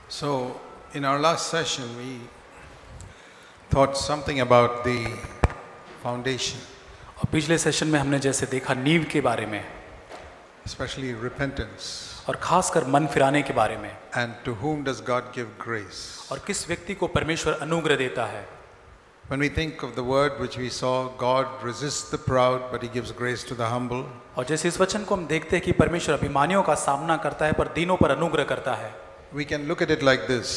So, in our last session, we thought something about the foundation, और पिछले session में हमने जैसे देखा नींव के बारे में especially repentance, और खासकर मन फिराने के बारे में, and to whom does God give grace. और किस व्यक्ति को परमेश्वर अनुग्रह देता है। When we think of the word which we saw, God resists the proud, but He gives grace to the humble. और जैसे इस वचन को हम देखते हैं कि परमेश्वर अभिमानियों का सामना करता है पर दीनों पर अनुग्रह करता है। We can look at it like this,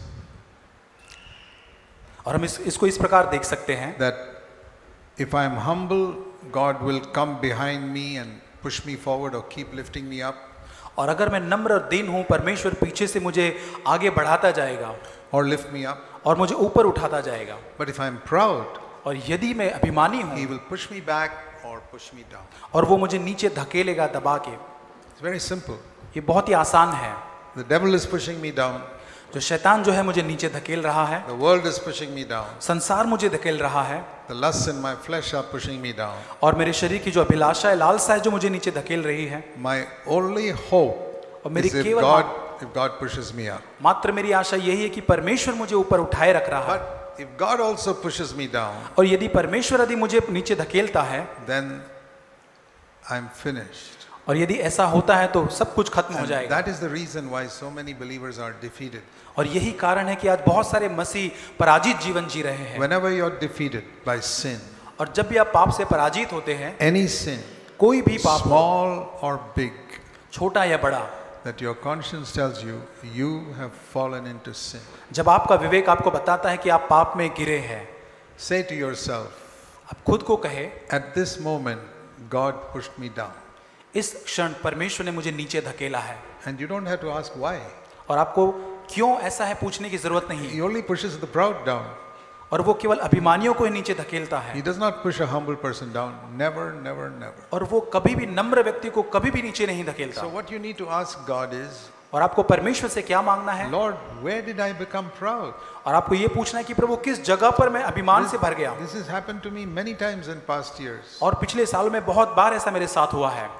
और हम इसको इस प्रकार देख सकते हैं that if I am humble, God will come behind me and push me forward or keep lifting me up, और अगर मैं नम्र और दीन हूँ, परमेश्वर पीछे से मुझे आगे बढ़ाता जाएगा or lift me up. और मुझे ऊपर उठाता जाएगा। But if I am proud, और यदि मैं अभिमानी He हूँ will push me back or push me down. और वो मुझे नीचे धकेलेगा दबा के। It's very simple. ये बहुत ही आसान है। The devil is pushing me down. जो शैतान जो है मुझे नीचे धकेल रहा है, The world is pushing me down. संसार मुझे धकेल रहा है, The lusts in my flesh are pushing me down. और मेरे शरीर की जो अभिलाषा है, लालसा है, जो मुझे नीचे धकेल रही है। My only hope और मेरी is if केवल God pushes me up. मात्र मेरी आशा यही है कि परमेश्वर मुझे ऊपर उठाए रख रहा है। But if God also pushes me down, और यदि परमेश्वर यदि मुझे नीचे धकेलता है, then I'm finished. और यदि ऐसा होता है तो सब कुछ खत्म हो And जाएगा। that is the reason why so many believers are defeated. और यही कारण है कि आज बहुत सारे मसीह पराजित जीवन जी रहे हैं। Whenever you're defeated by sin, और जब भी आप पाप से पराजित होते हैं, any sin, कोई भी पाप हो, small or big, छोटा या बड़ा, that your conscience tells you, you have fallen into sin. जब आपका विवेक आपको बताता है कि आप पाप में गिरे हैं, Say to yourself, आप खुद को कहे, at this moment, God pushed me down. इस क्षण परमेश्वर ने मुझे नीचे धकेला है। And you don't have to ask why. और आपको क्यों ऐसा है पूछने की जरूरत नहीं। He only pushes the proud down. और वो केवल अभिमानियों को ही नीचे धकेलता है। He does not push a humble person down. Never, never, never. और वो कभी भी नम्र व्यक्ति को कभी भी नीचे नहीं धकेलता। So what you need to ask God is, और आपको परमेश्वर से क्या मांगना है? Lord, where did I become proud? और आपको ये पूछना है कि प्रभु किस जगह पर मैं अभिमान से भर गया। This has happened to me many times in past years. और पिछले सालों में बहुत बार ऐसा मेरे साथ हुआ है।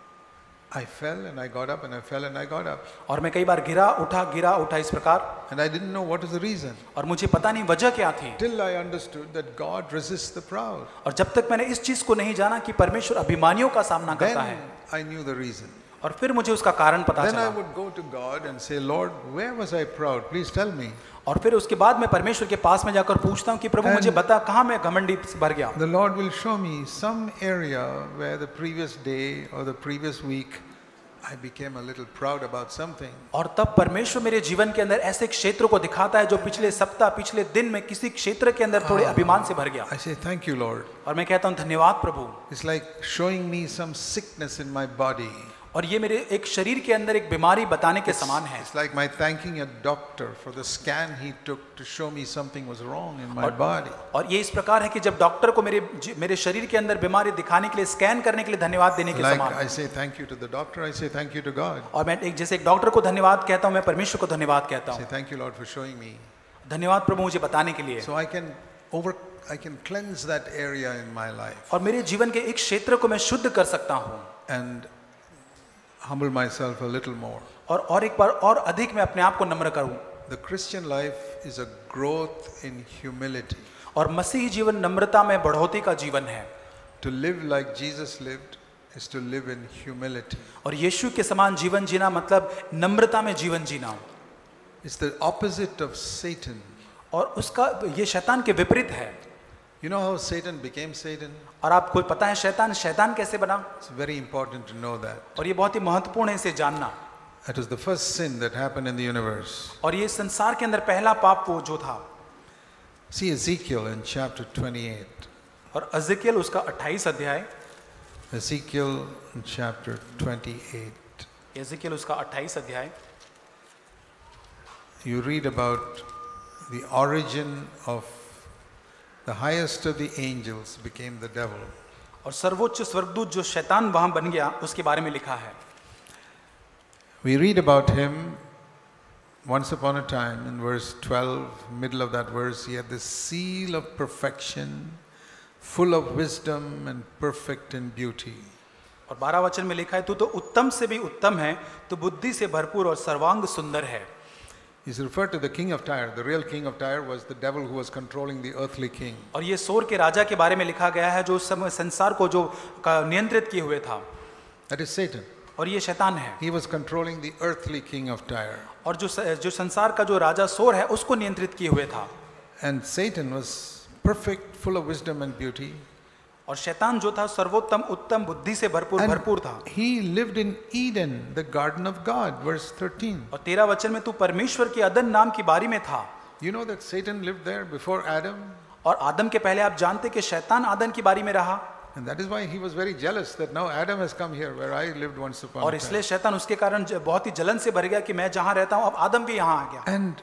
I fell and I got up and I fell and I got up. और मैं कई बार गिरा उठा इस प्रकार। And I didn't know what was the reason. और मुझे पता नहीं वजह क्या थी। Till I understood that God resists the proud. और जब तक मैंने इस चीज को नहीं जाना कि परमेश्वर अभिमानियों का सामना करता Then है, I knew the reason. और फिर मुझे उसका कारण पता Then I चला। would go to God and say, Lord, where was I proud? Please tell me. और फिर उसके बाद मैं परमेश्वर के पास में जाकर पूछता हूँ कि प्रभु मुझे बता कहाँ मैं घमंडी से भर गया। The Lord will show me some area where the previous day or the previous week I became a little proud about something. और तब परमेश्वर मेरे जीवन के अंदर ऐसे क्षेत्रों को दिखाता है जो पिछले सप्ताह पिछले दिन में किसी क्षेत्र के अंदर थोड़े अभिमान से भर गया। I say, thank you, Lord. और मैं कहता हूँ धन्यवाद प्रभु। It's like showing me some sickness in my body. और ये मेरे एक शरीर के अंदर एक बीमारी बताने के समान है। It's like my thanking a doctor for the scan he took to show me something was wrong in my body. और ये इस प्रकार है कि जब डॉक्टर को मेरे शरीर के अंदर बीमारी दिखाने के लिए स्कैन करने के लिए धन्यवाद देने के Like समान। I say thank you to the doctor, I say thank you to God. और मैं जैसे एक डॉक्टर को धन्यवाद कहता हूँ, मैं परमेश्वर को धन्यवाद कहता Say हूँ। thank you, Lord, for showing me. धन्यवाद प्रभु मुझे बताने के लिए। So I can cleanse that area in my life और मेरे जीवन के एक क्षेत्र को मैं शुद्ध कर सकता हूँ and humble myself a little more. और एक बार और अधिक मैं अपने आप को नम्र करूँ। The Christian life is a growth in humility. और मसीही जीवन नम्रता में बढ़ोतरी का जीवन है। To live like Jesus lived is to live in humility. और यीशु के समान जीवन जीना मतलब नम्रता में जीवन जीना। It's the opposite of Satan. और उसका ये शैतान के विपरीत है। You know how Satan became Satan? और आपको पता है शैतान कैसे बना? It's very important to know that. और ये बहुत ही महत्वपूर्ण है इसे जानना। That was the first sin that happened in the universe. और ये संसार के अंदर पहला पाप वो जो था। See Ezekiel in chapter 28. और एजेकियल उसका 28 अध्याय। Ezekiel in chapter 28. एजेकियल उसका 28 अध्याय। You read about the origin of the highest of the angels became the devil. और सर्वोच्च स्वर्गदूत जो शैतान वहां बन गया उसके बारे में लिखा है। We read about him once upon a time in verse 12, middle of that verse, he had the seal of perfection, full of wisdom and perfect in beauty. और 12 वचन में लिखा है, तू तो उत्तम से भी उत्तम है, तू बुद्धि से भरपूर और सर्वांग सुंदर है। He's referred to the king of Tyre. The real king of Tyre was the devil who was controlling the earthly king. और ये सोर के राजा के बारे में लिखा गया है जो संसार को जो नियंत्रित किए हुए था. That is Satan. और ये शैतान है. He was controlling the earthly king of Tyre. और जो संसार का जो राजा सोर है उसको नियंत्रित किए हुए था. And Satan was perfect, full of wisdom and beauty. और शैतान जो था सर्वोत्तम उत्तम बुद्धि से भरपूर था. He lived in Eden, the garden of God, verse 13. और 13 वचन में तू परमेश्वर के अदन नाम की बारी में था. You know that Satan lived there before Adam? और आदम के पहले आप जानते कि शैतान आदम की बारी में रहा. And that is why he was very jealous that now Adam has come here where I lived once upon और a इसलिए time. शैतान उसके कारण बहुत ही जलन से भर गया कि मैं जहां रहता हूं अब आदम भी यहां आ गया. And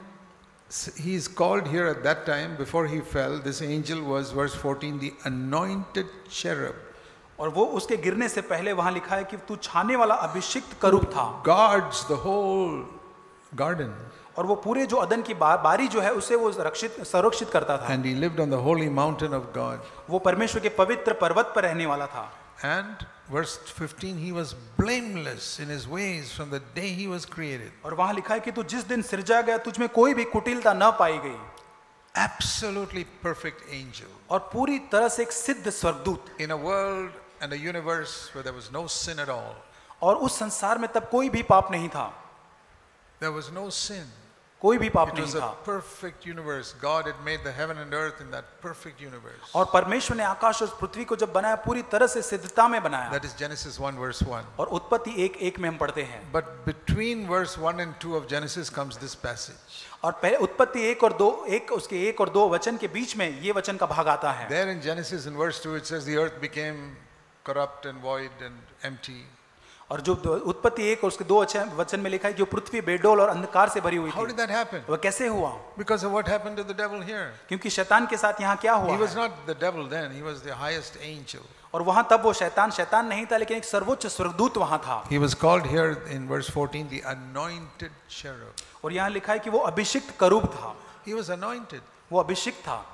he is called here at that time, before he fell, this angel was, verse 14, the anointed cherub. और वो उसके गिरने से पहले वहां लिखा है कि तू छाने वाला अभिषिक्त करूब था. Guards the whole garden. और वो पूरे जो अदन की बारी जो है उसे वो संरक्षित करता था. And he lived on the holy mountain of God. वो परमेश्वर के पवित्र पर्वत पर रहने वाला था. And verse 15, he was blameless in his ways from the day he was created. और वहां लिखा है कि तू जिस दिन सिरजा गया तुझ में कोई भी कुटिलता न पाई गई. Absolutely perfect angel. और पूरी तरह से एक सिद्ध स्वर्गदूत. In a world and a universe where there was no sin at all. और उस संसार में तब कोई भी पाप नहीं था. There was no sin. कोई भी पाप It नहीं was a था. perfect universe. God had made the heaven and earth in that perfect universe. और परमेश्वर ने आकाश और पृथ्वी को जब बनाया पूरी तरह से सिद्धता में बनाया. That is Genesis 1 verse 1. और उत्पत्ति 1:1 में हम पढ़ते हैं. But between verse 1 and 2 of Genesis comes this passage. और पहले उत्पत्ति 1 और 2 उसके 1 और 2 वचन के बीच में ये वचन का भाग आता है. There in Genesis in verse 2 it says the earth became corrupt and void and empty. और जो उत्पत्ति 1 और उसके 2 वचन में लिखा है जो पृथ्वी बेडोल और अंधकार से भरी हुई How थी. did that happen? वह कैसे हुआ? Because of what happened to the devil here. क्योंकि शैतान के साथ यहाँ क्या हुआ He was है? not the devil then, he was the highest angel. और वहां तब वो शैतान नहीं था लेकिन एक सर्वोच्च स्वर्गदूत वहां था. He was called here in verse 14 the anointed cherub. और यहाँ लिखा है कि वो अभिषिक्त करूब था. He was anointed. वो अभिषिक्त था.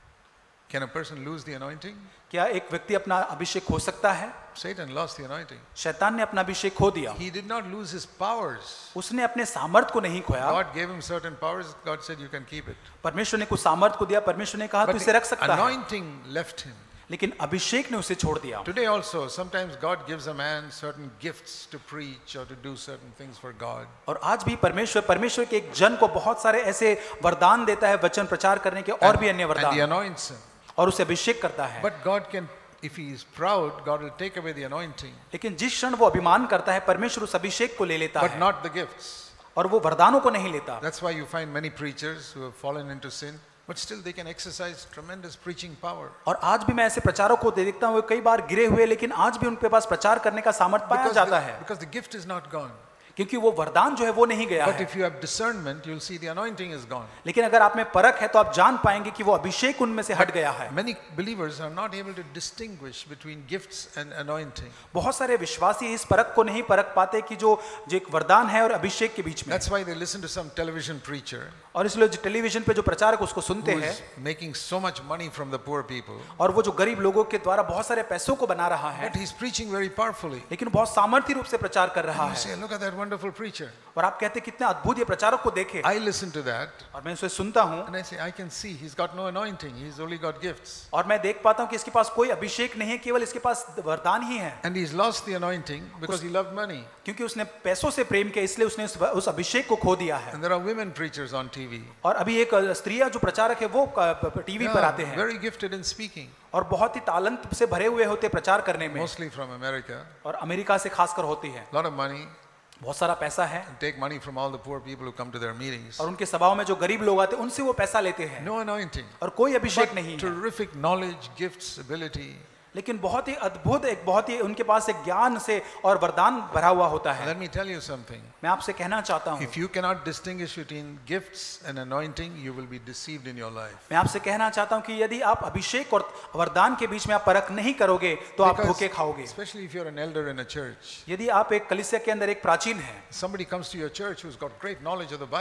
Can a person lose the anointing? क्या एक व्यक्ति अपना अभिषेक खो सकता है? Satan lost the anointing. शैतान ने अपना अभिषेक खो दिया. He did not lose his powers. उसने अपने सामर्थ को नहीं खोया. God gave him certain powers. God said you can keep it. परमेश्वर ने कुछ सामर्थ को दिया. परमेश्वर ने कहा तू But इसे रख सकता है. anointing left him. लेकिन अभिषेक ने उसे छोड़ दिया. Today also, sometimes God gives a man certain gifts to preach or to do certain things for God. और आज भी परमेश्वर के एक जन को बहुत सारे ऐसे वरदान देता है वचन प्रचार करने के और भी अन्य And he वरदान. anoints him. और उसे अभिषेक करता है. But God can, if he is proud, God will take away the anointing. लेकिन जिस क्षण वो अभिमान करता है परमेश्वर उस अभिषेक को ले लेता But है. not the gifts. और वो वरदानों को नहीं लेता. That's why you find many preachers who have fallen into sin, but still they can exercise tremendous preaching power. और आज भी मैं ऐसे प्रचारकों को देखता हूँ कई बार गिरे हुए लेकिन आज भी उनके पास प्रचार करने का सामर्थ्य पाया जाता है. Because the gift is not gone. क्योंकि वो वरदान जो है वो नहीं गया But है. if you have discernment, you'll see the anointing is gone. लेकिन अगर आप में परख है तो आप जान पाएंगे कि वो अभिषेक उनमें से हट गया है. Many believers are not able to distinguish between gifts and anointing. बहुत सारे विश्वासी इस परख को नहीं परख पाते कि जो एक वरदान है और अभिषेक के बीच में. That's why they listen to some television preacher और इसलिए जो टेलीविजन पे जो प्रचारक उसको सुनते who हैं is making so much money from the poor people, और वो जो गरीब लोगों के द्वारा बहुत सारे पैसों को बना रहा है but he's preaching very powerfully. लेकिन बहुत सामर्थ्य रूप से प्रचार कर रहा You है. say, look at that wonderful preacher. और आप कहते हैं कितने अद्भुत ये प्रचारक को देखे. I listen to that और मैं उसे सुनता हूँ and I say, I can see he's got no anointing, he's only got gifts. और मैं देख पाता हूँ कि इसके पास कोई अभिषेक नहीं है केवल इसके पास वरदान ही है. And he's lost the anointing because he loved money. क्योंकि उसने पैसों से प्रेम किया इसलिए उसने उस अभिषेक को खो दिया है. And there are women preachers on TV. और अभी एक स्त्रियां जो प्रचारक है वो टीवी पर आते हैं Very gifted in speaking. और बहुत ही तालंत से भरे हुए होते प्रचार करने में. Mostly from America. और अमेरिका से खासकर होती है. Lot of money. बहुत सारा पैसा है. And take money from all the poor people who come to their meetings. और उनके सभाओं में जो गरीब लोग आते हैं उनसे वो पैसा लेते हैं. No anointing. और कोई अभिषेक But नहीं है. terrific knowledge, gifts, ability. लेकिन बहुत ही अद्भुत एक बहुत ही उनके पास एक ज्ञान से और वरदान भरा हुआ होता है. Let me tell you something. मैं आपसे कहना चाहता हूँ If you cannot distinguish between gifts and anointing, you will be deceived in your life. मैं आपसे कहना चाहता हूँ कि यदि आप अभिषेक और वरदान के बीच में आप परख नहीं करोगे तो आप धोखे खाओगे. Especially if you're an elder in a church. यदि आप एक कलीसिया के अंदर एक प्राचीन है. Somebody comes to your church who's got great knowledge of the Bible.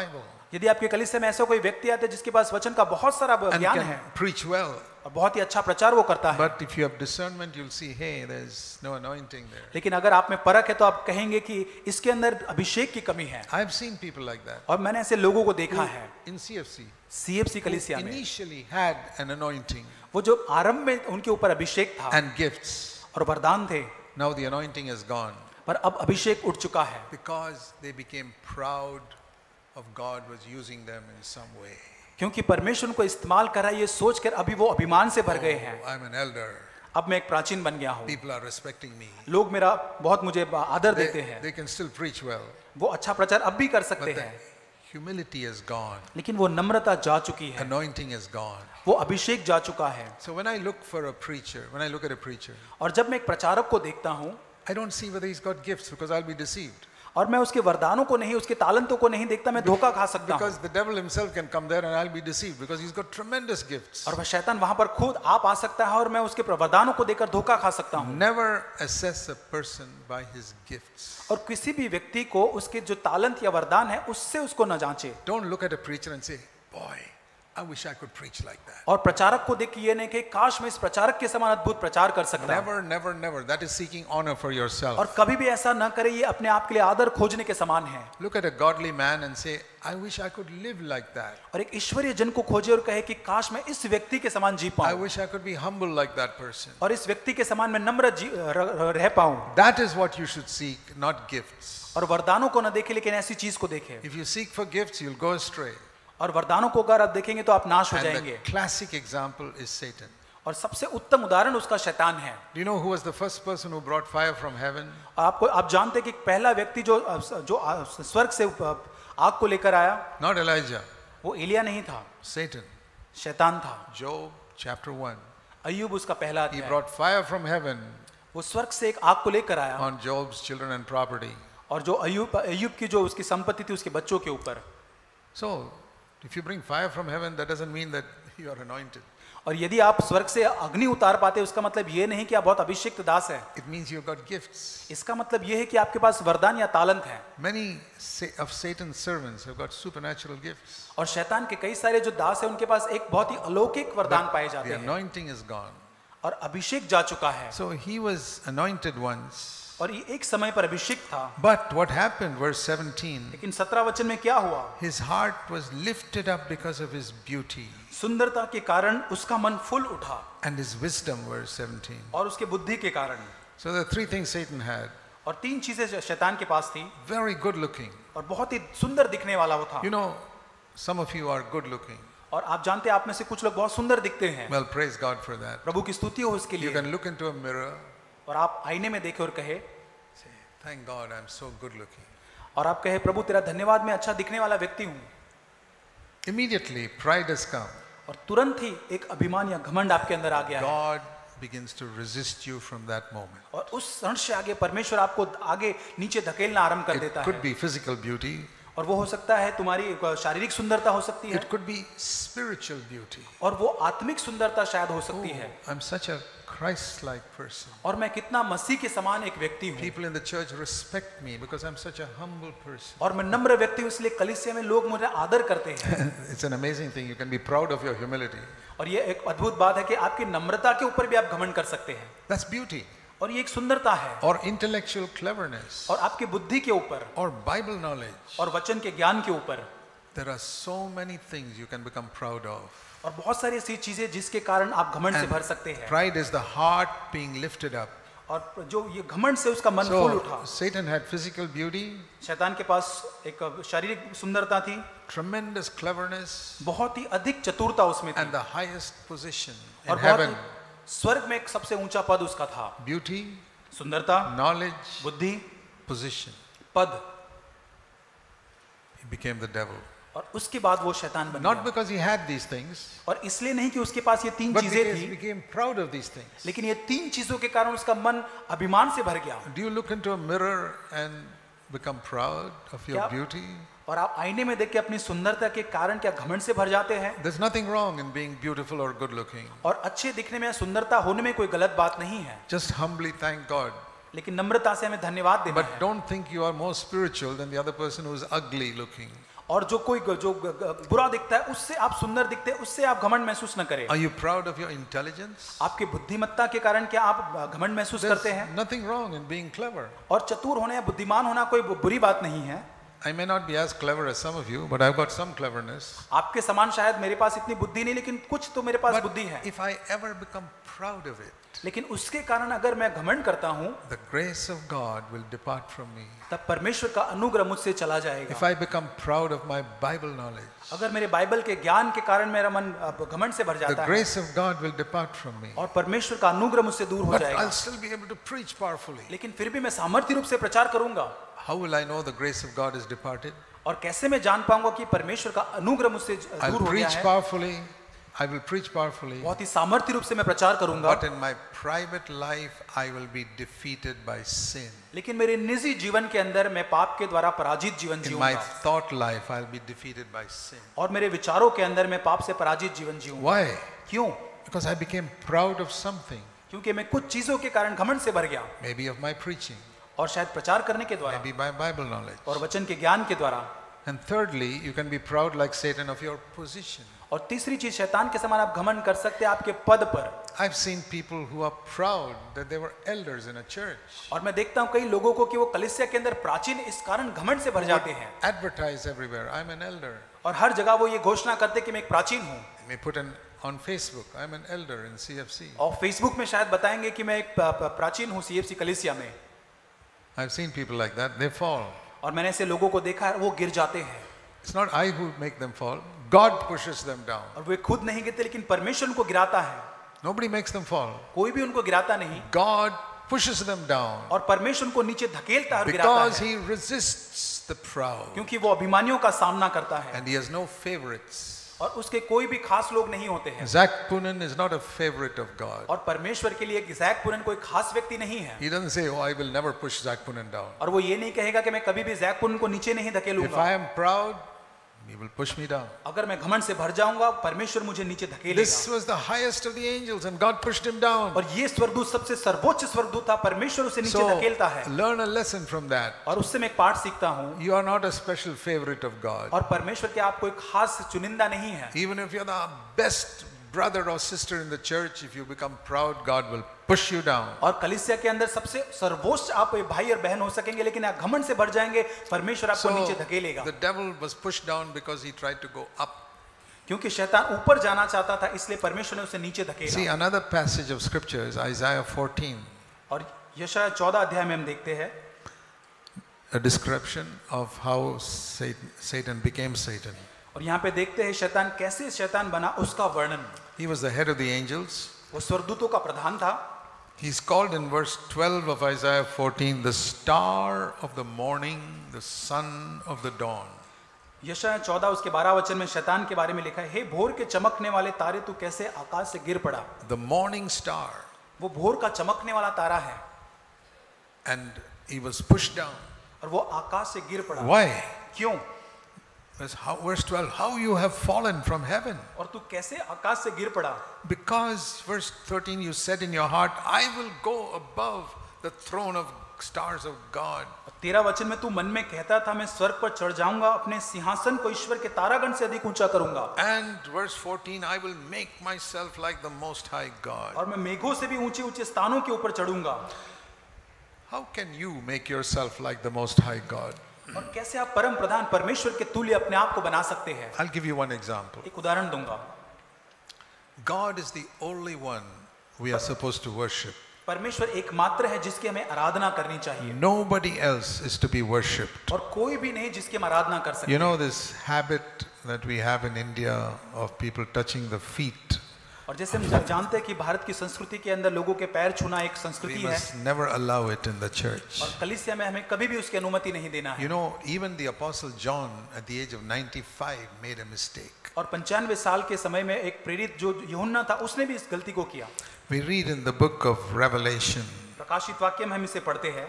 यदि आपके कलीसिया में ऐसा कोई व्यक्ति आता है जिसके पास वचन का बहुत सारा and ज्ञान can है preach well. और बहुत ही अच्छा प्रचार वो करता है, But if you have discernment, you'll see, hey, there's no anointing there. लेकिन अगर आप में परख है तो आप कहेंगे कि इसके अंदर अभिषेक की कमी है। I've seen people like that. और मैंने ऐसे लोगों को देखा है In CFC, CFC कलीसिया में, initially had an anointing वो जो आरंभ में उनके ऊपर अभिषेक था and gifts. और वरदान थे, Now the anointing is gone पर अब अभिषेक उठ चुका है because they became proud of God was using them in some way. क्योंकि परमेश्वर उनको इस्तेमाल कर रहा है ये सोचकर अभी वो अभिमान से भर गए हैं। I'm an elder. अब मैं एक प्राचीन बन गया हूँ, People are respecting me. लोग मेरा बहुत मुझे आदर देते हैं, They can still preach well. वो अच्छा प्रचार अब भी कर सकते But the हैं, humility is gone. लेकिन वो नम्रता जा चुकी है, Anointing is gone. वो अभिषेक जा चुका है। So when I look for a preacher, when I look at a preacher, और जब मैं एक प्रचारक को देखता हूँ I don't see whether he's got gifts because I'll be deceived. और मैं उसके वरदानों को नहीं, उसके तालंतों को नहीं देखता, मैं धोखा खा सकता हूँ। Because the devil himself can come there and I'll be deceived because he's got tremendous gifts. और वह शैतान वहां पर खुद आप आ सकता है और मैं उसके वरदानों को देखकर धोखा खा सकता हूँ। Never assess a person by his gifts. और किसी भी व्यक्ति को उसके जो तालंत या वरदान है उससे उसको न जांचे। Don't look at a preacher and say, boy, I wish I could preach like that. और प्रचारक को देख के ये नहीं कि काश मैं इस प्रचारक के समान अद्भुत प्रचार कर सकता हूँ। Never, never, never. That is seeking honor for yourself. और कभी भी ऐसा न करे, ये अपने आप के लिए आदर खोजने के समान है। Look at a godly man and say, I wish I could live like that. और एक ईश्वरीय जन को खोजे और कहे कि काश मैं इस व्यक्ति के समान जी I पाऊं wish I could be humble like that person. और इस व्यक्ति के समान मैं नम्र रह पाऊं। That is what you should seek, not gifts. और वरदानों को न देखे लेकिन ऐसी चीज को देखे। If you seek for gifts, you'll go astray. और वरदानों को अगर आप देखेंगे तो आप नाश हो And the जाएंगे। classic example is Satan. और सबसे उत्तम उदाहरण उसका शैतान है। Do you know who was the first person who brought fire from heaven? आप जानते हैं कि पहला व्यक्ति जो स्वर्ग से आग को लेकर आया Not Elijah, वो एलिया नहीं था, Satan. शैतान था। Job chapter 1. अय्यूब उसका पहला He अध्याय, brought fire from heaven वो स्वर्ग से एक आग को लेकर आया on Job's children and property. और जो अय्यूब की जो उसकी संपत्ति थी उसके बच्चों के ऊपर। So, if you bring fire from heaven, that doesn't mean that you are anointed. और यदि आप स्वर्ग से अग्नि उतार पाते उसका मतलब ये नहीं कि आप बहुत अभिषिक्त दास है, It means you've got gifts. इसका मतलब ये है कि आपके पास वरदान या तालंत है। Many of Satan's servants have got supernatural gifts. और शैतान के कई सारे जो दास है उनके पास एक बहुत ही अलौकिक वरदान पाए जाते The हैं anointing is gone. और अभिषेक जा चुका है। So he was anointed once. और ये एक समय पर अभिषेक था, But what happened, verse 17, लेकिन 17 वचन में क्या हुआ? his heart was lifted up because of his beauty सुंदरता के कारण उसका मन फूल उठा and his wisdom, verse 17. और उसके बुद्धि के कारण। So there are three things Satan had. और तीन चीजें शैतान के पास थी Very good looking. और बहुत ही सुंदर दिखने वाला वो था। You know, some of you are good looking. और आप जानते हैं आप में से कुछ लोग बहुत सुंदर दिखते हैं, Well, praise God for that. प्रभु की स्तुति हो उसके You लिए। can look into a mirror, और आप आईने में देखे और कहे, say, thank God I'm so good looking. और आप कहे प्रभु तेरा धन्यवाद, मैं अच्छा दिखने वाला व्यक्ति हूँ। Immediately, pride has come. और तुरंत ही एक अभिमान या घमंड आपके अंदर आ गया है God begins to resist you from that moment. और उस क्षण से आगे परमेश्वर आपको आगे नीचे धकेलना आरंभ कर It देता could है। be physical beauty. और वो हो सकता है तुम्हारी शारीरिक सुंदरता हो सकती है It could be spiritual beauty. और वो आत्मिक सुंदरता शायद हो सकती है। I'm such a Christ-like person. और मैं कितना मसीह के समान एक व्यक्ति हूँ People in the church respect me because I'm such a humble person. और मैं नम्र व्यक्ति हूँ, इसलिए कलीसिया में लोग मुझे आदर करते हैं। It's an amazing thing. You can be proud of your humility. और ये एक अद्भुत बात है कि आपकी नम्रता के ऊपर भी आप घमंड कर सकते हैं That's beauty. और ये एक सुंदरता है। Or intellectual cleverness. और आपकी बुद्धि के ऊपर Or Bible knowledge. और वचन के ज्ञान के ऊपर There are so many things you can become proud of. और बहुत सारी ऐसी चीजें जिसके कारण आप घमंड से भर सकते हैं। Pride is the heart being lifted up. और जो ये घमंड से उसका मन फूल उठा। So Satan had physical beauty, शैतान के पास एक शारीरिक सुंदरता थी, tremendous cleverness, बहुत ही अधिक चतुरता उसमें थी and the highest position in और बहुत heaven. ही स्वर्ग में एक सबसे ऊंचा पद उसका था। Beauty, सुंदरता, knowledge, बुद्धि, position. पद। He became the devil. और उसके बाद वो शैतान बन Not गया। because he had these things, और इसलिए नहीं कि उसके पास ये तीन but चीजें because he थी, became proud of these things. लेकिन ये तीन चीजों के कारण उसका मन अभिमान से भर गया। Do you look into a mirror and become proud of your क्या- beauty? और आप आईने में देख के अपनी सुंदरता के कारण क्या घमंड से भर जाते हैं? There's nothing wrong in being beautiful or good looking. और अच्छे दिखने में, सुंदरता होने में कोई गलत बात नहीं है, Just humbly thank God. लेकिन नम्रता से हमें धन्यवाद देना But है। don't think you are more spiritual than the other person who is ugly looking. और जो कोई जो बुरा दिखता है उससे आप सुंदर दिखते हैं, उससे आप घमंड महसूस न करें। Are you proud of your intelligence? आपकी बुद्धिमत्ता के कारण क्या आप घमंड महसूस करते There's हैं? nothing wrong in being clever. और चतुर होना या बुद्धिमान होना कोई बुरी बात नहीं है। I may not be as clever as some of you, but I've got some cleverness. आपके समान शायद मेरे पास इतनी बुद्धि नहीं, लेकिन कुछ तो मेरे पास But बुद्धि है। if I ever become proud of it, लेकिन उसके कारण अगर मैं घमंड करता हूँ, the grace of God will depart from me. तब परमेश्वर का अनुग्रह मुझसे चला If जाएगा। I become proud of my Bible knowledge, अगर मेरे बाइबल के ज्ञान के कारण मेरा मन घमंड से भर the जाता है, grace of God will depart from me. और परमेश्वर का अनुग्रह मुझसे दूर हो But जाएगा, I'll still be able to preach powerfully. लेकिन फिर भी मैं सामर्थ्य रूप से प्रचार करूंगा। How will I know the grace of God is departed? और कैसे मैं जान पाऊंगा कि परमेश्वर का अनुग्रह मुझसे I'll दूर हो गया preach है? powerfully. I will preach powerfully. बहुत ही सामर्थ्य रूप से मैं प्रचार करूंगा, But in my private life, I will be defeated by sin. लेकिन मेरे निजी जीवन के अंदर मैं पाप के द्वारा पराजित जीवन In my जीऊंगा, thought life, I'll be defeated by sin. और मेरे विचारों के अंदर मैं पाप से पराजित जीवन जीऊंगा। Why? क्यों? Because I became proud of something. क्योंकि मैं कुछ चीजों के कारण घमंड से भर गया, Maybe of my preaching, और शायद प्रचार करने के द्वारा maybe by Bible knowledge. और वचन के ज्ञान के द्वारा। And thirdly, you can be proud like Satan of your position. और तीसरी चीज, शैतान के समान आप घमंड कर सकते हैं आपके पद पर। I've seen people who are proud that they were elders in a church. और मैं देखता हूँ कई लोगों को कि वो कलीसिया के अंदर प्राचीन इस कारण घमंड से भर जाते हैं, Advertise everywhere, I'm an elder. और हर जगह वो ये घोषणा करते कि मैं एक प्राचीन हूँ। They may put on Facebook, I'm an elder in CFC. और फेसबुक में शायद बताएंगे कि मैं एक प्राचीन हूँ सीएफसी कलीसिया में। I've seen people like that, they fall. और मैंने ऐसे लोगों को देखा है, वो गिर जाते हैं, It's not I who make them fall, God pushes them down. और वे खुद नहीं गिरते, लेकिन परमेश्वर उनको गिराता है। Nobody makes them fall. कोई भी उनको गिराता नहीं, God pushes them down और परमेश्वर उनको नीचे धकेलता है और गिराता because है, He resists the proud. क्योंकि वो अभिमानियों का सामना करता है, And He has no favorites. और उसके कोई भी खास लोग नहीं होते हैं। Zach Poonen is not a favorite of God. और परमेश्वर के लिए ज़ैक पुनन कोई खास व्यक्ति नहीं है, He doesn't say, oh, I will never push Zach Poonen down. और वो ये नहीं कहेगा कि मैं कभी भी ज़ैक पुनन को नीचे नहीं If धकेलूंगा। I am proud, He will push me down. अगर मैं घमंड से भर जाऊंगा, परमेश्वर मुझे नीचे This धकेलेगा। was the highest of the angels and God pushed him down. और ये स्वर्गदूत सबसे सर्वोच्च स्वर्गदूत था, परमेश्वर उसे नीचे So धकेलता है, learn a lesson from that. और उससे मैं एक पाठ सीखता हूँ। You are not a special favorite of God. और परमेश्वर के आप कोई खास चुनिंदा नहीं है। Even if you're the best brother or sister in the church, if you become proud, God will push you down. और कलीसिया के अंदर सबसे सर्वोच्च आप भाई और बहन हो सकेंगे, लेकिन आप घमंड से भर जाएंगे, परमेश्वर आपको नीचे धकेलेगा। the devil was pushed down because he tried to go up. क्योंकि शैतान ऊपर जाना चाहता था, इसलिए परमेश्वर ने उसे नीचे See, धकेला। another passage of scripture is Isaiah 14, और यशायाह 14 अध्याय में हम देखते हैं a description of how Satan became Satan. और यहाँ पे देखते हैं शैतान कैसे शैतान बना, उसका वर्णन। He was the head of the angels. वो स्वर्गदूतों का प्रधान था। He's called in verse 12 of Isaiah 14 the star of the morning, the son of the dawn. यशायाह 14 उसके 12 वचन में शैतान के बारे में लिखा है, हे भोर के चमकने वाले तारे, तू कैसे आकाश से गिर पड़ा। The morning star. वो भोर का चमकने वाला तारा है, And he was pushed down. और वो आकाश से गिर पड़ा। Why? क्यों? Verse 12, how you have fallen from heaven. और तू कैसे आकाश से गिर पड़ा? Because, verse 13, you said in your heart, I will go above the throne of stars of God. 13 वचन में तू मन में कहता था, मैं स्वर्ग पर चढ़ जाऊंगा, अपने सिंहासन को ईश्वर के तारागण से अधिक ऊंचा करूंगा। And verse 14, I will make myself like the Most High God. और मैं मेघों से भी ऊंचे ऊंचे स्थानों के ऊपर चढ़ूंगा। How can you make yourself like the Most High God? और कैसे आप परम प्रधान परमेश्वर के तुल्य अपने आप को बना सकते हैं? I'll give you one example. एक उदाहरण दूंगा। God is the only one we are supposed to worship. परमेश्वर एकमात्र है जिसकी हमें आराधना करनी चाहिए, Nobody else is to be worshipped. और कोई भी नहीं जिसकी हम आराधना कर सकते। You know this habit that we have in India of people touching the feet. और जैसे हम जानते हैं कि भारत की संस्कृति के अंदर लोगों के पैर छूना एक We संस्कृति है, must never allow it in the church. और कलीसिया में हमें कभी भी उसकी अनुमति नहीं देना है। You know, even the Apostle John at the age of 95 made a mistake. और 95 साल के समय में एक प्रेरित जो यूहन्ना था, उसने भी इस गलती को किया। We read in the book of Revelation प्रकाशित वाक्य में हम इसे पढ़ते हैं,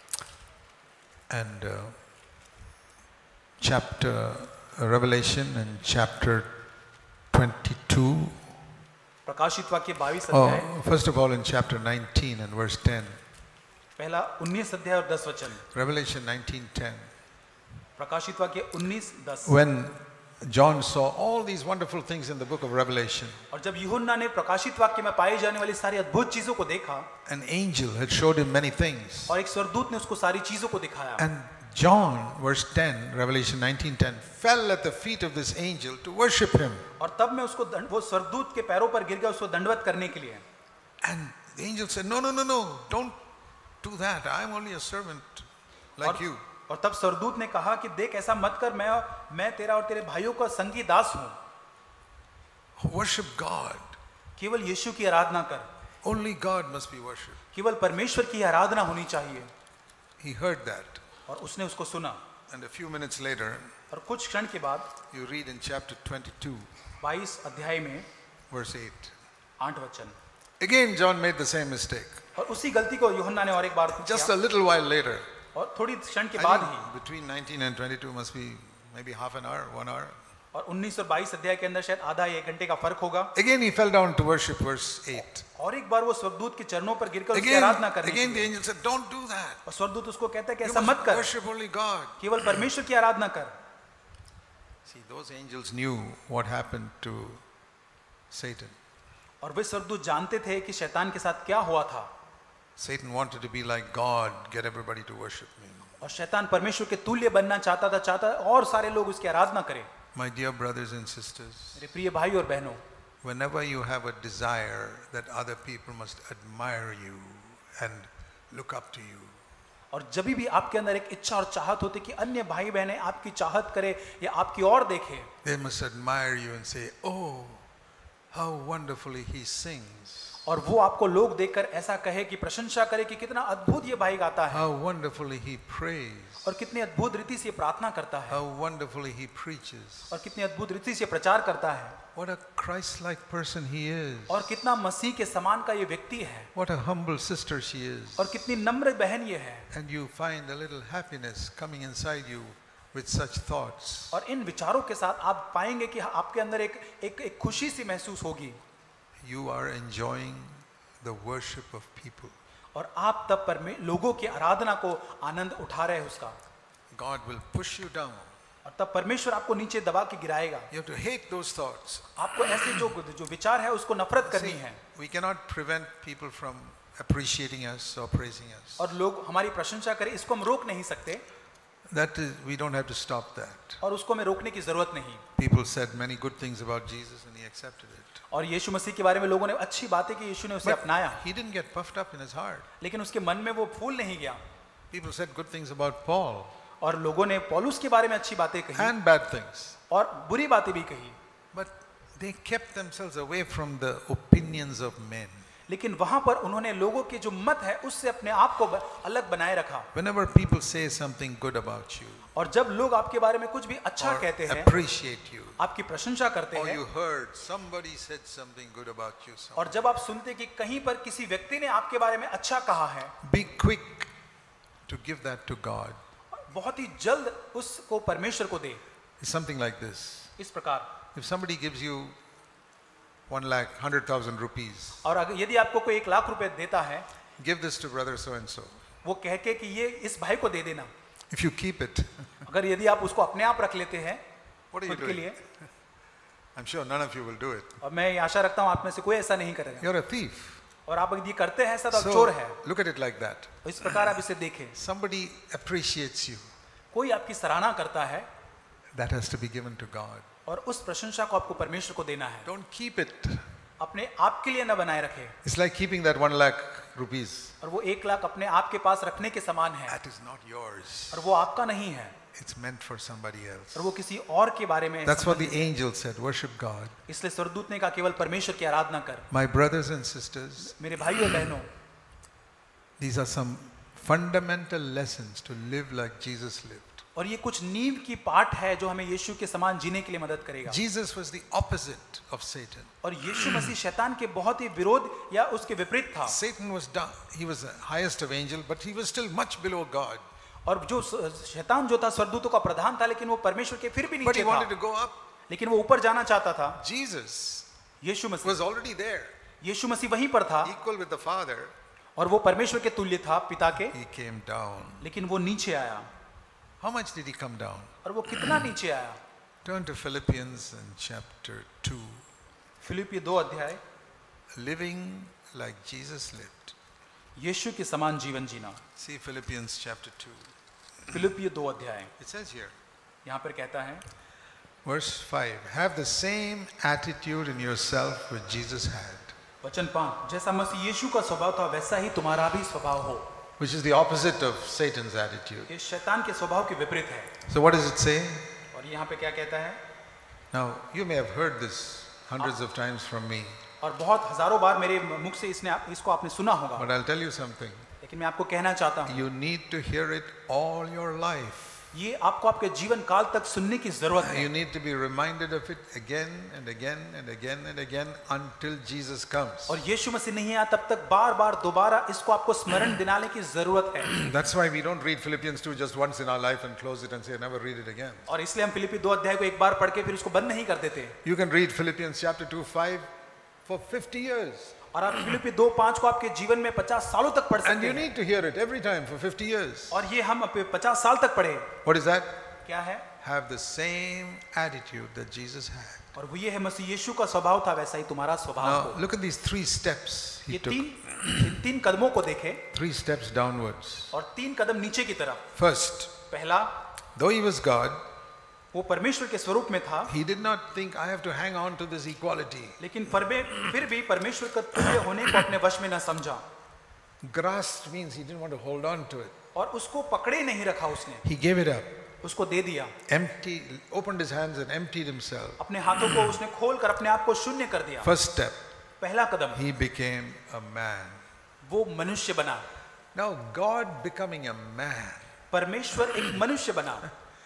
and Revelation and chapter 22. प्रकाशित वाक्य 22 अध्याय, First of all in chapter 19 and verse 10. पहला 19 अध्याय और 10 वचन। Revelation 19:10. प्रकाशित वाक्य 19:10। When John saw all these wonderful things in the book of Revelation, और जब यूहन्ना ने प्रकाशित वाक्य में पाई जाने वाली सारी अद्भुत चीजों को देखा, an angel had showed him many things. और एक स्वर्गदूत ने उसको सारी चीजों को दिखाया, And John, verse 10, Revelation 19:10, fell at the feet of this angel to worship him. और तब मैं उसको वो स्वर्गदूत के पैरों पर गिर गया उसको दंडवत करने के लिए। And the angel said, no, don't do that. I'm only a servant like you. और तब स्वर्गदूत ने कहा कि देख ऐसा मत कर, मैं तेरा और तेरे भाइयों का संगी दास हूं। Worship God. केवल यीशु की आराधना कर, Only God must be worshipped. केवल परमेश्वर की आराधना होनी चाहिए। He heard that. और उसने उसको सुना, And a few minutes later, और कुछ क्षण के बाद you read in chapter 22, 22 अध्याय में verse 8. 8 वचन, Again, John made the same mistake. और उसी गलती को यूहन्ना ने और एक बार Just किया, a little while later, और थोड़ी क्षण के I बाद think he, between 19 and 22 must be maybe half an hour, 1 hour. और 19 और 22 अध्याय के अंदर शायद आधा या 1 घंटे का फर्क होगा। Again, he fell down to worship, verse 8. और एक बार वो स्वर्गदूत के चरणों पर गिरकर उसकी आराधना करने Again, लगे। the angel said, don't do that. और स्वर्गदूत उसको कहता है कि You ऐसा मत must कर, worship only God. केवल परमेश्वर की आराधना कर। See, those angels knew what happened to Satan. और वे स्वर्गदूत जानते थे कि शैतान के साथ क्या हुआ था। Satan wanted to be like God, get everybody to worship me. और शैतान परमेश्वर के तुल्य बनना चाहता था और सारे लोग उसकी आराधना करें। My dear brothers and sisters, मेरे प्रिय भाई और बहनों, whenever you have a desire that other people must admire you and look up to you, और जब भी आपके अंदर एक इच्छा और चाहत होती कि अन्य भाई बहनें आपकी चाहत करें या आपकी ओर देखें, they must admire you and say, oh, how wonderfully he sings. और वो आपको लोग देखकर ऐसा कहे कि प्रशंसा करे कि कितना अद्भुत ये भाई गाता है, How wonderfully he prays. और कितनी अद्भुत रीति से प्रार्थना करता है, How wonderfully he preaches. और कितनी अद्भुत रीति से प्रचार करता है, What a Christ-like person he is. और कितना मसीह के समान का ये व्यक्ति है, What a humble sister she is. और कितनी नम्र बहन ये है। And you find a little happiness coming inside you with such thoughts. और इन विचारों के साथ आप पाएंगे कि आपके अंदर एक खुशी सी महसूस होगी, You are enjoying the worship of people. और आप तब लोगों की आराधना को आनंद उठा रहे हैं उसका, God will push you down. और तब परमेश्वर आपको नीचे दबा के गिराएगा। You have to hate those thoughts. आपको ऐसे जो विचार है उसको नफरत करनी See, है। we cannot prevent people from appreciating us or praising us. और लोग हमारी प्रशंसा करें इसको हम रोक नहीं सकते, That is, we don't have to stop that. और उसको हमें रोकने की जरूरत नहीं। People said many good things about Jesus and he accepted it. और यीशु मसीह के बारे में लोगों ने अच्छी बातें की, यीशु ने उसे अपनाया, He didn't get puffed up in his heart. लेकिन उसके मन में वो फूल नहीं गया। People said good things about Paul और लोगों ने पौलुस के बारे में अच्छी बातें कही and bad things. और बुरी बातें भी कही, But they kept themselves away from the opinions of men. लेकिन वहां पर उन्होंने लोगों के जो मत है उससे अपने आप को अलग बनाए रखा। Whenever people say something good about you और जब लोग आपके बारे में कुछ भी अच्छा or कहते हैं, appreciate you, आपकी प्रशंसा करते or हैं, you heard somebody said something good about you, और जब आप सुनते कि कहीं पर किसी व्यक्ति ने आपके बारे में अच्छा कहा है, be quick to give that to God. बहुत ही जल्द उसको परमेश्वर को दे। It's something like this. इस प्रकार, If somebody gives you 1,100,000 rupees, और अगर यदि आपको कोई 1,00,000 रुपए देता है, give this to brother so and so. वो कह के कि ये इस भाई को दे देना, If you keep it, अगर यदि आप उसको अपने आप रख लेते हैं what are you खुद के doing? लिए, I'm sure none of you will do it. और मैं ये आशा रखता हूँ आप में से कोई ऐसा नहीं करेगा, You're a thief. और आप यदि करते हैं ऐसा तो आप So चोर है। look at it like that. इस प्रकार आप इसे देखें, Somebody appreciates you. कोई आपकी सराहना करता है, That has to be given to God. और उस प्रशंसा को आपको परमेश्वर को देना है, Don't keep it. अपने आप के लिए न बनाए रखे। It's like keeping that 1,00,000 rupees. और वो 1,00,000 अपने आप के पास रखने के समान है, That is not yours. और वो आपका नहीं है, It's meant for somebody else. और वो किसी और के बारे में। That's what the angel said. Worship God. इसलिए स्वर्गदूत ने कहा केवल परमेश्वर की आराधना कर। My brothers and sisters, मेरे भाइयों और बहनों, these are some fundamental lessons to live like Jesus lived. और ये कुछ नींव की पाठ है जो हमें यीशु के समान जीने के लिए मदद करेगा। Jesus was the opposite of Satan. और यीशु मसीह शैतान के बहुत ही विरोध या उसके विपरीत था। Satan was down. He was the highest of angels, but he was still much below God. और जो शैतान जो था स्वर्गदूतों का प्रधान था, लेकिन वो परमेश्वर के फिर भी But he नीचे wanted to था, go up. लेकिन वो ऊपर जाना चाहता था। Jesus Yeshu Masih was already there, यीशु मसीह वहीं पर था, equal with the Father. और वो परमेश्वर के तुल्य था पिता के, He came down. लेकिन वो नीचे आया। How much did he come down? और वो कितना नीचे आया? Turn to Philippians in chapter 2. फिलिप्पी 2 अध्याय, Living like Jesus lived. यीशु के समान जीवन जीना। See Philippians chapter 2. फिलिप्पी 2 अध्याय, It says here, यहाँ पर कहता है verse 5, have the same attitude in yourself which Jesus had, वचन 5, जैसा मसीह यीशु का स्वभाव था वैसा ही तुम्हारा भी स्वभाव हो। which is the opposite of Satan's attitude. ये शैतान के स्वभाव के विपरीत है। So what does it say? और यहाँ पे क्या कहता है? Now, you may have heard this hundreds of times from me, और बहुत हजारों बार मेरे मुख से इसको आपने सुना होगा, but I'll tell you something. लेकिन मैं आपको कहना चाहता हूँ, You need to hear it all your life. ये आपको आपके जीवन काल तक सुनने की जरूरत है। You need to be reminded of it again and again and again and again until Jesus comes. और यीशु मसीह नहीं आया तब तक बार बार दोबारा इसको आपको स्मरण दिलाने की जरूरत है। That's why we don't read Philippians 2 just once in our life and close it and say never read it again. और इसलिए हम फिलिप्पी 2 अध्याय को एक बार पढ़ के फिर उसको बंद नहीं कर देते। You can read Philippians chapter 2:5 for 50 years. और आप फिलिप्पी 2:5 को आपके जीवन में 50 सालों तक पढ़ And सकते you हैं। need to hear it every time for 50 years. और ये हम 50 साल तक पढ़े। What is that? क्या है? Have the same attitude that Jesus had. और वो ये है मसीह यीशु का स्वभाव था वैसा ही तुम्हारा स्वभाव Now हो। look at these 3 steps he ये took. तीन कदमों को देखें 3 steps downwards. और 3 कदम नीचे की तरफ। First, पहला, though he was God, वो परमेश्वर के स्वरूप में था, he did not think I have to hang on to this equality. लेकिन फिर भी परमेश्वर का तुल्य होने को अपने वश में न समझा Grasped means he didn't want to hold on to it. और उसको पकड़े नहीं रखा उसने, He gave it up. उसको दे दिया। Opened his hands and emptied himself. अपने हाथों को उसने खोल कर अपने आप को शून्य कर दिया। First step, पहला कदम, he became a man. वो मनुष्य बना। Now God becoming a man. परमेश्वर एक मनुष्य बना।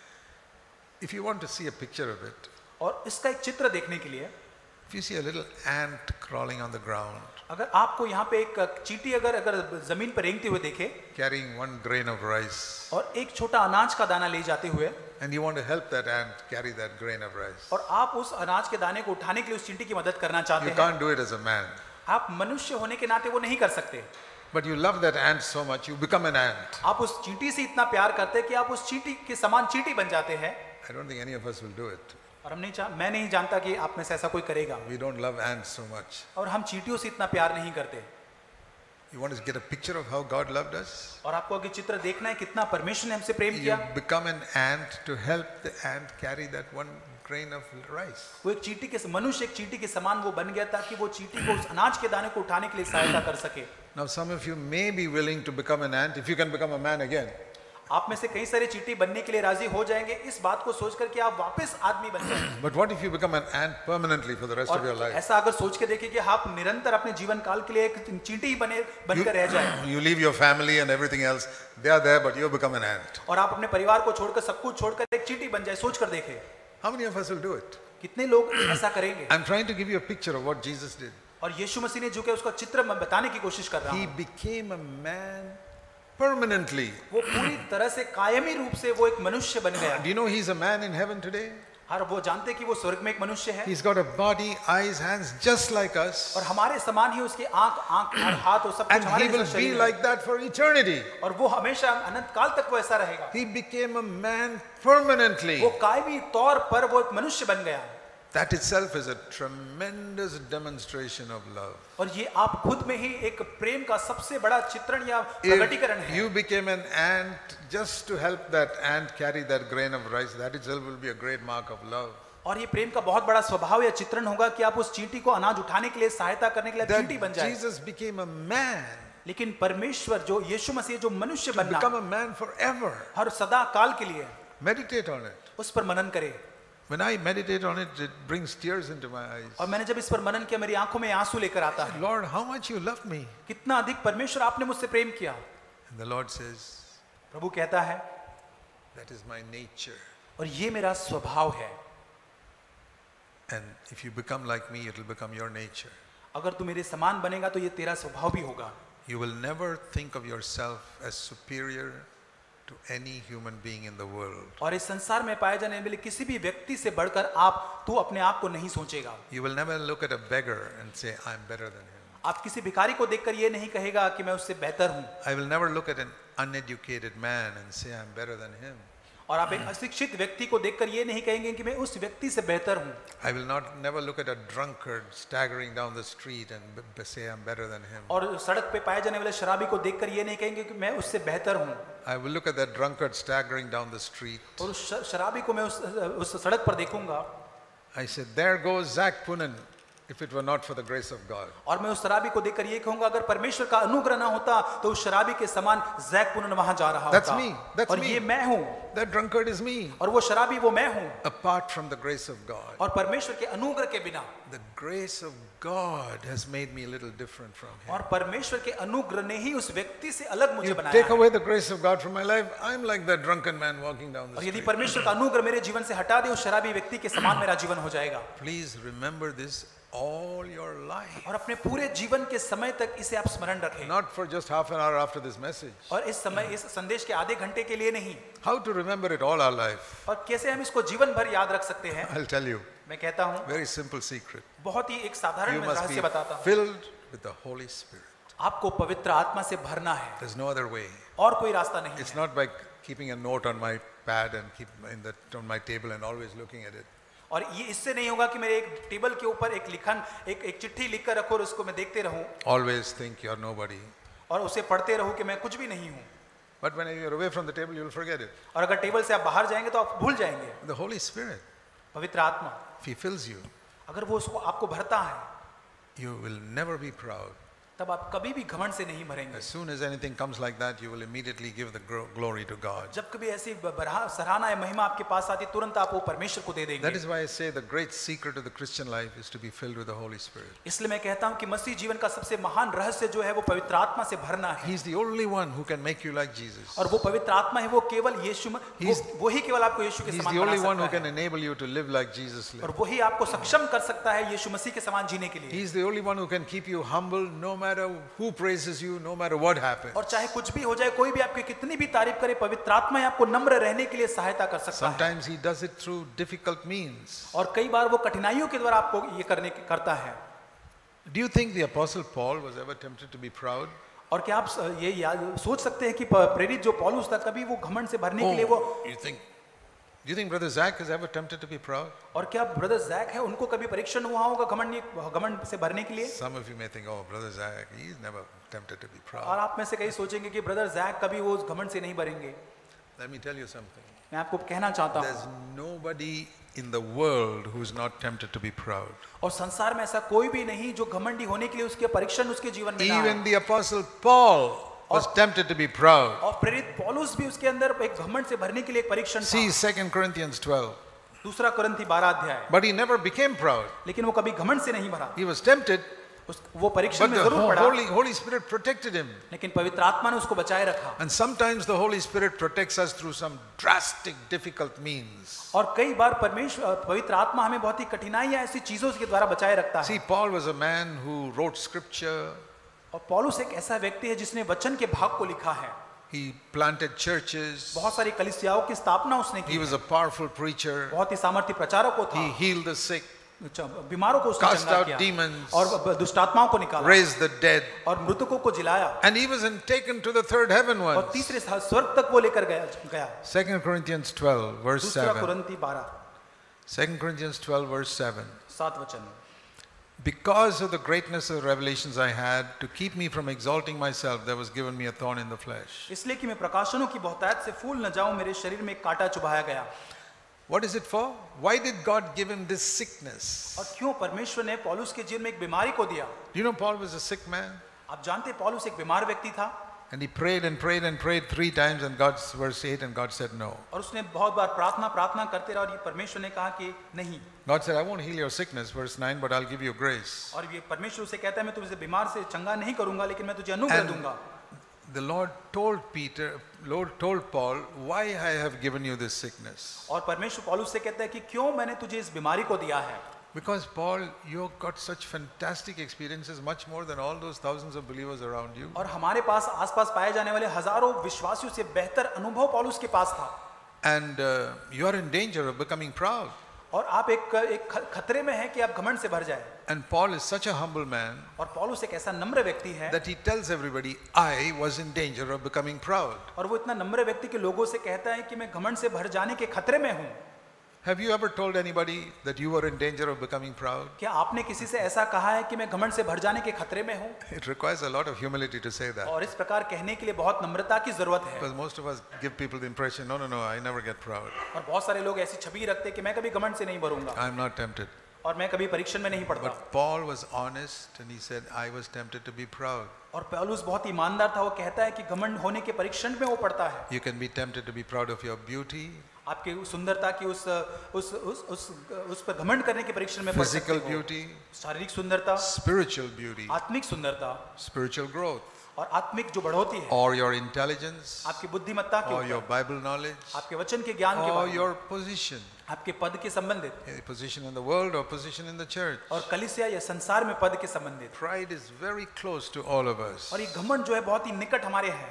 If you want to see a picture of it, और इसका एक चित्र देखने के लिए, if you see a little ant crawling on the ground, अगर आपको यहाँ पे एक चींटी अगर जमीन पर रेंगते हुए देखे carrying 1 grain of rice, और एक छोटा अनाज का दाना ले जाते हुए, and you want to help that ant carry that grain of rice, और आप उस अनाज के दाने को उठाने के लिए उस चींटी की मदद करना चाहते you हैं, can't do it as a man. आप मनुष्य होने के नाते वो नहीं कर सकते। But you love that ant so much, you become an ant. आप उस चींटी से इतना प्यार करते हैं कि आप उस चींटी के समान चींटी बन जाते हैं। I don't think any of us will do it. और मैं नहीं जानता कि आप में से ऐसा कोई करेगा। We don't love ants so much. और हम चींटियों से इतना प्यार नहीं करते। You want to get a picture of how God loved us? और आपको अगर चित्र देखना है कितना परमेश्वर ने हमसे प्रेम You किया, become an ant to help the ant carry that 1 grain of rice. वो एक चींटी के मनुष्य एक चींटी के समान वो बन गया ताकि वो चींटी को उस अनाज के दाने को उठाने के लिए सहायता कर सके। Now some of you may be willing to become an ant if you can become a man again. आप में से कई सारे चींटी बनने के लिए राजी हो जाएंगे इस बात को सोचकर कि आप वापस आदमी बन जाएंगे। But what if you become an ant permanently for the rest of your और life? ऐसा अगर सोच के देखिए कि आप निरंतर अपने जीवन काल के लिए एक चींटी ही बनकर रह जाए। You leave your family and everything else, they are there, but you become an ant. और आप अपने परिवार को छोड़कर सब कुछ छोड़कर एक चींटी बन जाए, सोच कर देखें। How many of us will do it? कितने लोग ऐसा करेंगे? I'm trying to give you a picture of what Jesus did. और यीशु मसीह ने जो कि उसका चित्र मैं बताने की कोशिश कर रहा He हूँ, became a man permanently. वो पूरी तरह से कायमी रूप से वो एक मनुष्य बन गया। Do you know he's a man in heaven today? और वो जानते कि वो स्वर्ग में एक मनुष्य है He's got a body, eyes, hands just like us. और हमारे समान ही उसके आंख और हाथ और सब कुछ And हमारे he will जैसा be शरीर है। like that for eternity. और वो हमेशा अनंत काल तक वो ऐसा रहेगा। He became a man permanently. वो कायमी तौर पर वो एक मनुष्य बन गया। That itself is a tremendous demonstration of love. और ये आप खुद में ही एक प्रेम का सबसे बड़ा चित्रण या प्रकटीकरण If है। you became an ant just to help that ant carry that grain of rice, that itself will be a great mark of love. और ये प्रेम का बहुत बड़ा स्वभाव या चित्रण होगा कि आप उस चींटी को अनाज उठाने के लिए सहायता करने के लिए That चींटी बन जाए। Jesus became a man लेकिन परमेश्वर जो यीशु मसीह जो मनुष्य to बनना become a man forever. हर सदा काल के लिए, Meditate on it. उस पर मनन करे। When I meditate on it, it brings tears into my eyes. और मैंने जब इस पर मनन किया मेरी आंखों में आंसू लेकर आता है। Lord, how much you loved me. कितना अधिक परमेश्वर आपने मुझसे प्रेम किया। And the Lord says, प्रभु कहता है that is my nature. और ये मेरा स्वभाव है। And if you become like me, it will become your nature. अगर तू मेरे समान बनेगा तो ये तेरा स्वभाव भी होगा। You will never think of yourself as superior to any human being in the world. और इस संसार में पाए जाने वाले किसी भी व्यक्ति से बढ़कर तू अपने आप को नहीं सोचेगा। You will never look at a beggar and say, I'm better than him. आप किसी भिखारी को देखकर ये नहीं कहेगा कि मैं उससे बेहतर हूँ। I will never look at an uneducated man and say, I'm better than him. और आप एक अशिक्षित व्यक्ति को देखकर ये नहीं कहेंगे कि मैं उस व्यक्ति से बेहतर हूँ। I will never look at a drunkard staggering down the street and say I'm better than him. और सड़क पे पाए जाने वाले शराबी को देखकर ये नहीं कहेंगे कि मैं उससे बेहतर हूँ। I will look at that drunkard staggering down the street. और उस शराबी को मैं उस सड़क पर देखूंगा। I said, there goes Zach Punan, if it were not for the grace of God. और मैं उस शराबी को देखकर ये कहूंगा अगर परमेश्वर का अनुग्रह ना होता तो उस शराबी के समान जैक पुनन वहां जा रहा That's होता। me. That's और me. ये मैं हूँ। That drunkard is me. और वो शराबी वो मैं हूँ। Apart from the grace of God. और परमेश्वर के अनुग्रह के बिना। The grace of God has made me a little different from him. और परमेश्वर के अनुग्रह ने ही उस व्यक्ति से अलग मुझे You बनाया take है। away the grace of God from my life, I'm like that drunken man walking down the और यदि street. परमेश्वर का अनुग्रह मेरे जीवन से हटा दे उस शराबी व्यक्ति के समान मेरा जीवन हो जाएगा। Please remember this all your life. और अपने पूरे जीवन के समय तक इसे आप स्मरण रखें। Not for just half an hour after this message. और इस समय इस संदेश के आधे घंटे के लिए नहीं। How to remember it all our life? और कैसे हम इसको जीवन भर याद रख सकते हैं? I'll tell you. मैं कहता हूँ Very simple secret. बहुत ही एक साधारण You मैं must रहस्य be बताता हूँ। filled with the Holy Spirit. आपको पवित्र आत्मा से भरना है। There's no other way. और कोई रास्ता नहीं It's है। not by keeping a note on my pad and keep on my table and always looking at it. और ये इससे नहीं होगा कि मेरे एक टेबल के ऊपर एक चिट्ठी लिख कर रखो और उसको मैं देखते रहूं Always think you're nobody. और उसे पढ़ते रहूं कि मैं कुछ भी नहीं हूं। But when you're away from the table, you'll forget it. और अगर टेबल से आप बाहर जाएंगे तो आप भूल जाएंगे। The Holy Spirit, पवित्र आत्मा if He fills you, अगर वो उसको आपको भरता है you will never be proud. तब आप कभी भी घमंड से नहीं भरेंगे। As soon as anything comes like that, you will immediately give the glory to God. जब कभी ऐसी सराहना या महिमा आपके पास आती तुरंत आप वो परमेश्वर को दे देंगे। That is why I say the great secret of the Christian life is to be filled with the Holy Spirit. इसलिए मैं कहता हूँ कि मसीह जीवन का सबसे महान रहस्य जो है वो पवित्र आत्मा से भरना है। He is the only one who can make you like Jesus. और वो पवित्र आत्मा है वो केवल यीशु वो ही केवल आपको यीशु के He is समान the बना only one who सकता can है। enable you to live like Jesus lived. और वही आपको सक्षम कर सकता है यीशु मसीह के समान जीने के लिए। He is the only one who can keep you humble no matter who praises you, no matter what happens. और चाहे कुछ भी हो जाए कोई भी आपकी कितनी भी तारीफ करे पवित्र आत्मा ही आपको नम्र रहने के लिए सहायता कर सकता है। Sometimes He does it through difficult means. और कई बार वो कठिनाइयों के द्वारा आपको ये करता है। Do you think the Apostle Paul was ever tempted to be proud? और क्या आप ये सोच सकते हैं कि प्रेरित जो पौलुस था कभी वो घमंड से भरने के लिए वो Do you think Brother Zach is ever tempted to be proud? और क्या ब्रदर जैक है उनको कभी परीक्षण हुआ होगा घमंड से भरने के लिए? Some of you may think, oh, Brother Zach, he is never tempted to be और proud. आप में से कई सोचेंगे कि ब्रदर जैक कभी वो घमंड से नहीं भरेंगे। Let me tell you something. मैं आपको कहना चाहता There's हूँ nobody in the world who is not tempted to be proud. और संसार में ऐसा कोई भी नहीं जो घमंडी होने के लिए उसके परीक्षण उसके जीवन में ना Even the Apostle Paul was tempted to be proud. और प्रेरित पौलुस भी उसके अंदर एक घमंड से भरने के लिए एक परीक्षण था। See 2 Corinthians 12. दूसरा कुरिन्थी 12 अध्याय। But he never became proud. लेकिन वो कभी घमंड से नहीं भरा। He was tempted, वो परीक्षण but में the जरूर पड़ा Holy Spirit protected him. लेकिन पवित्र आत्मा ने उसको बचाए रखा। And sometimes the Holy Spirit protects us through some drastic, difficult means. और कई बार पवित्र आत्मा हमें बहुत ही कठिनाइयां ऐसी चीजों के द्वारा बचाए रखता है। See, Paul was a man who wrote scripture. और पौलुस एक ऐसा व्यक्ति है जिसने वचन के भाग को लिखा है। He planted churches. बहुत सारी कलीसियाओं की स्थापना उसने की। He was a powerful preacher. बहुत ही सामर्थ्य प्रचारक था। He healed the sick, बीमारों को उसने cast चंगा out किया demons, और दुष्टात्माओं को निकाला raised the dead, और मृतकों को जिलाया and he was taken to the third heaven और once. तीसरे स्वर्ग तक वो लेकर गया। 2 Corinthians 12 verse दूसरा 7. कुरिन्थी 12 2 Corinthians 12 verse 7. 7 वचन। Because of the greatness of the revelations I had, to keep me from exalting myself, there was given me a thorn in the flesh. इसलिए कि मैं प्रकाशनों की बहुतायत से फूल न जाऊं मेरे शरीर में एक कांटा चुभाया गया। What is it for? Why did God give him this sickness? और क्यों परमेश्वर ने पौलुस के जीवन में एक बीमारी को दिया? Do you know Paul was a sick man? आप जानते हैं पौलुस एक बीमार व्यक्ति था। And he prayed and prayed and prayed 3 times and God's verse 8 and God said no. और उसने बहुत बार प्रार्थना करते रहा और ये परमेश्वर ने कहा कि नहीं। God said, I won't heal your sickness, verse 9, but I'll give you grace. और ये परमेश्वर उसे कहता है मैं तुझे बीमार से चंगा नहीं करूंगा लेकिन मैं तुझे अनुग्रह दूंगा। The Lord told Paul, why I have given you this sickness. और परमेश्वर पौलुस से कहता है कि क्यों मैंने तुझे इस बीमारी को दिया है? Because Paul, you got such fantastic experiences, much more than all those thousands of believers around you. और हमारे पास आसपास पाए जाने वाले हजारों विश्वासियों से बेहतर अनुभव पौलुस के पास था। And you are in danger of becoming proud. और आप एक खतरे में हैं कि आप घमंड से भर जाए। And Paul is such a humble man और पौलुस एक ऐसा नम्र व्यक्ति है that he tells everybody, I was in danger of becoming proud. और वो इतना नम्र व्यक्ति के लोगों से कहता है कि मैं घमंड से भर जाने के खतरे में हूँ। Have you ever told anybody that you were in danger of becoming proud? क्या आपने किसी से ऐसा कहा है कि मैं घमंड से भर जाने के खतरे में हूँ? It requires a lot of humility to say that. और इस प्रकार कहने के लिए बहुत नम्रता की जरूरत है। Because most of us give people the impression, no, I never get proud. और बहुत सारे लोग ऐसी छवि रखते हैं कि मैं कभी घमंड से नहीं भरूंगा I'm not tempted. और मैं कभी परीक्षण में नहीं पड़ता। But Paul was honest and he said, I was tempted to be proud. और पौलुस बहुत ईमानदार था, वो कहता है कि घमंड होने के परीक्षण में वो पड़ता है। You can be tempted to be proud of your beauty, आपकी सुंदरता की उस पर घमंड करने के परीक्षण में पड़ सकते physical हो। beauty, शारीरिक सुंदरता, spiritual beauty, आत्मिक सुंदरता spiritual growth, और आत्मिक जो बढ़ोतरी है, or your intelligence, आपकी बुद्धिमत्ता के or your ऊपर, Bible knowledge, आपके वचन के ज्ञान के or बारे में, your position, आपके पद के संबंधित, a position in the world or position in the church. और कलीसिया या संसार में पद के संबंधित। Pride is very close to all of us. और ये घमंड जो है बहुत ही निकट हमारे है।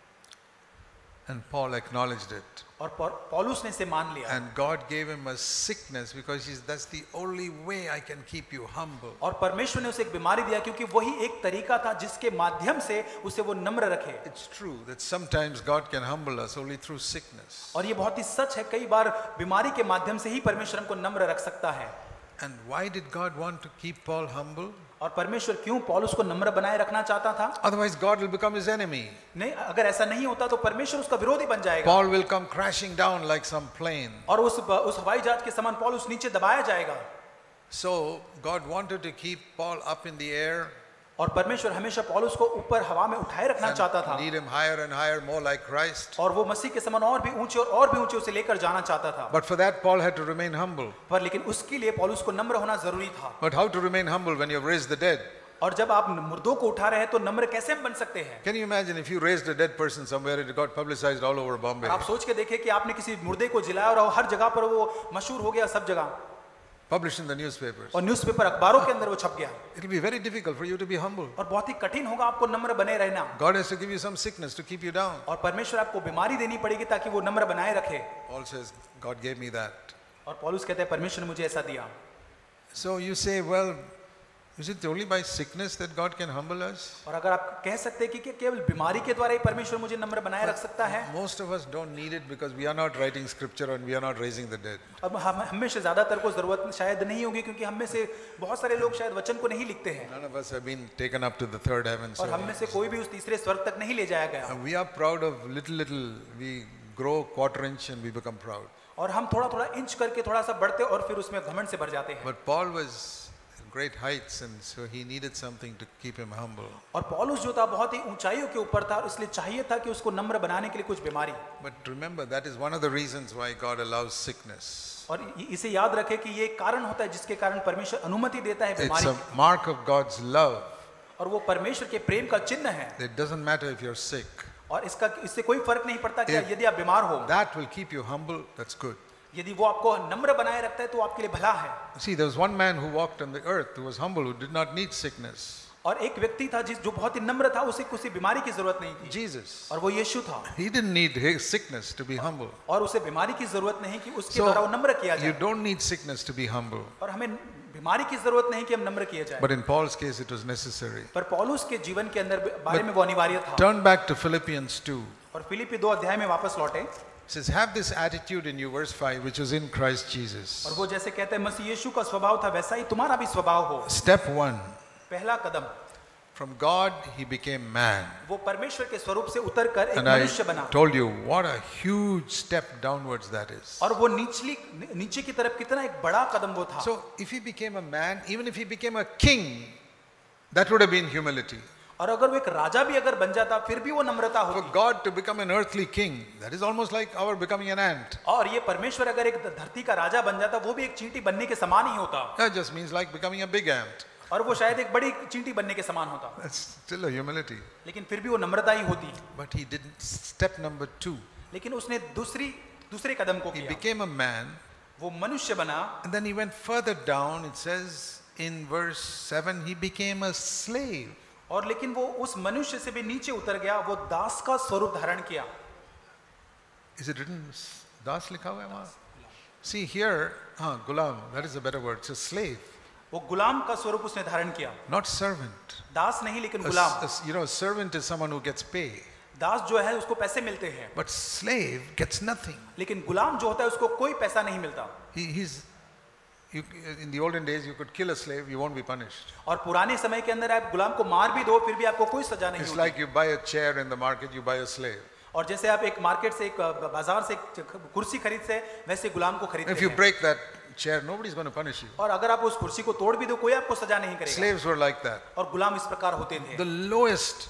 And Paul acknowledged it. और पौलुस ने इसे मान लिया। And God gave him a sickness because that's the only way I can keep you humble. और परमेश्वर ने उसे एक बीमारी दिया क्योंकि वही एक तरीका था जिसके माध्यम से उसे वो नम्र रखे। It's true that sometimes God can humble us only through sickness. और ये बहुत ही सच है, कई बार बीमारी के माध्यम से ही परमेश्वर हमको नम्र रख सकता है। And why did God want to keep Paul humble? और परमेश्वर क्यों पौलुस को नम्र बनाए रखना चाहता था? Otherwise God will become his enemy. नहीं, अगर ऐसा नहीं होता तो परमेश्वर उसका विरोधी बन जाएगा। Paul will come crashing down like some plane. और उस हवाई जहाज के समान पौलुस नीचे दबाया जाएगा। So God wanted to keep Paul up in the air. और परमेश्वर हमेशा पौलुस को ऊपर हवा में उठाए रखना चाहता था। Lead him higher and higher, more like Christ. और वो मसीह के समान और भी ऊंचे उसे लेकर जाना चाहता था। But for that Paul had to remain humble. पर लेकिन उसके लिए पौलुस को नम्र होना जरूरी था। But how to remain humble when you have raised the dead? और जब आप मुर्दों को उठा रहे हैं तो नम्र कैसे हम बन सकते हैं? Can you imagine if you raised a dead person somewhere, it got publicized all over Bombay? आप सोच के देखें कि आपने किसी मुर्दे को जिलाया और हर जगह पर वो मशहूर हो गया, सब जगह Published in the newspapers. और न्यूज़पेपर अखबारों के अंदर वो छप गया। It will be very difficult for you to be humble. और बहुत ही कठिन होगा आपको नम्र बने रहना। God has to give you some sickness to keep you down. और परमेश्वर आपको बीमारी देनी पड़ेगी ताकि वो नम्र बनाए रखे। Paul says, God gave me that. और पौलुस कहते हैं परमेश्वर ने मुझे ऐसा दिया। So you say, well, is it only by sickness that God can humble us? और अगर आप कह सकते हैं कि केवल बीमारी के द्वारा ही परमेश्वर मुझे नम्र बनाए रख सकता है। Most of us don't need it because we are not writing scripture and we are not raising the dead. अब हम में से ज्यादातर को जरूरत शायद नहीं होगी क्योंकि हम में से बहुत सारे लोग शायद वचन को नहीं लिखते हैं। None of us have been taken up to the third heaven. और हम में से कोई भी उस तीसरे स्वर्ग तक नहीं ले जाया गया। We are proud of little. We grow quarter inch and we become proud. और हम थोड़ा इंच करके थोड़ा सा बढ़ते और फिर उसमें घमंड से भर जाते हैं। But Paul was great heights and so he needed something to keep him humble. और पौलुस जो था बहुत ही ऊंचाइयों के ऊपर था और इसलिए चाहिए था कि उसको नम्र बनाने के लिए कुछ बीमारी। But remember, that is one of the reasons why God allows sickness. और इसे याद रखें कि ये कारण होता है जिसके कारण परमेश्वर अनुमति देता है It's बीमारी। a mark of God's love. और वो परमेश्वर के प्रेम का चिन्ह है। It doesn't matter if you're sick. और इससे कोई फर्क नहीं पड़ता कि यदि आप बीमार हो। That will keep you humble. That's good. यदि वो आपको नम्र बनाए रखता है तो आपके लिए भला है। See, there was one man who walked on the earth who was humble, who did not need sickness. और एक व्यक्ति था जो बहुत ही नम्र था, उसे किसी बीमारी की जरूरत नहीं थी। Jesus. और वो यीशु था। He didn't need his sickness to be humble. और उसे बीमारी की जरूरत नहीं कि उसके द्वारा वो नम्र किया You जाए। don't need sickness to be humble. और हमें बीमारी की जरूरत नहीं कि हम नम्र किए जाए। But in Paul's case, it was necessary. पर पौलुस के जीवन के अंदर बारे में वो अनिवार्य था। Turn back to Philippians 2. और फिलिप्पी 2 अध्याय में वापस लौटे। It says, have this attitude in you, verse 5, which was in Christ Jesus. और वो जैसे कहते हैं मसीह यीशु का स्वभाव था वैसा ही तुम्हारा भी स्वभाव हो। Step 1. पहला कदम, From God, he became man. वो परमेश्वर के स्वरूप से उतरकर एक And I मनुष्य बना। told you what a huge step downwards that is. और वो नीचे की तरफ कितना एक बड़ा कदम वो था। So if he became a man, even if he became a king, that would have been humility. और अगर वो एक राजा भी अगर बन जाता फिर भी वो नम्रता For होती। God to become an earthly king, that is almost like our becoming an ant. और ये परमेश्वर अगर एक धरती का राजा बन जाता वो भी एक चींटी बनने के समान ही होता। That just means like becoming a big ant. और वो शायद एक बड़ी चींटी बनने के समान होता। That's still a humility. लेकिन फिर भी वो नम्रता ही होती। But he didn't. Step number 2. लेकिन उसने दूसरे कदम को He किया। became a man, वो मनुष्य बना। and then he went further down. It says in verse 7, he became a slave. और लेकिन वो उस मनुष्य से भी नीचे उतर गया, वो दास का स्वरूप धारण किया। Is it written? दास लिखा हुआ है वहाँ? See here, gulam, that is a better word. It's a slave, वो गुलाम का स्वरूप उसने धारण किया, not servant. दास नहीं लेकिन गुलाम। A servant is someone who gets pay, दास जो है उसको पैसे मिलते हैं, but slave gets nothing. लेकिन गुलाम जो होता है उसको कोई पैसा नहीं मिलता। In the olden days, you could kill a slave, you won't be punished. और पुराने समय के अंदर आप गुलाम को मार भी दो फिर भी आपको कोई सजा नहीं It's होती। like you buy a chair in the market, you buy a slave. और जैसे आप एक मार्केट से एक बाजार से एक कुर्सी खरीदते हैं वैसे गुलाम को खरीदते If you हैं। break that chair, nobody's going to punish you. और अगर आप उस कुर्सी को तोड़ भी दो कोई आपको सजा नहीं करेगा। Slaves were like that. और गुलाम इस प्रकार होते थे। The lowest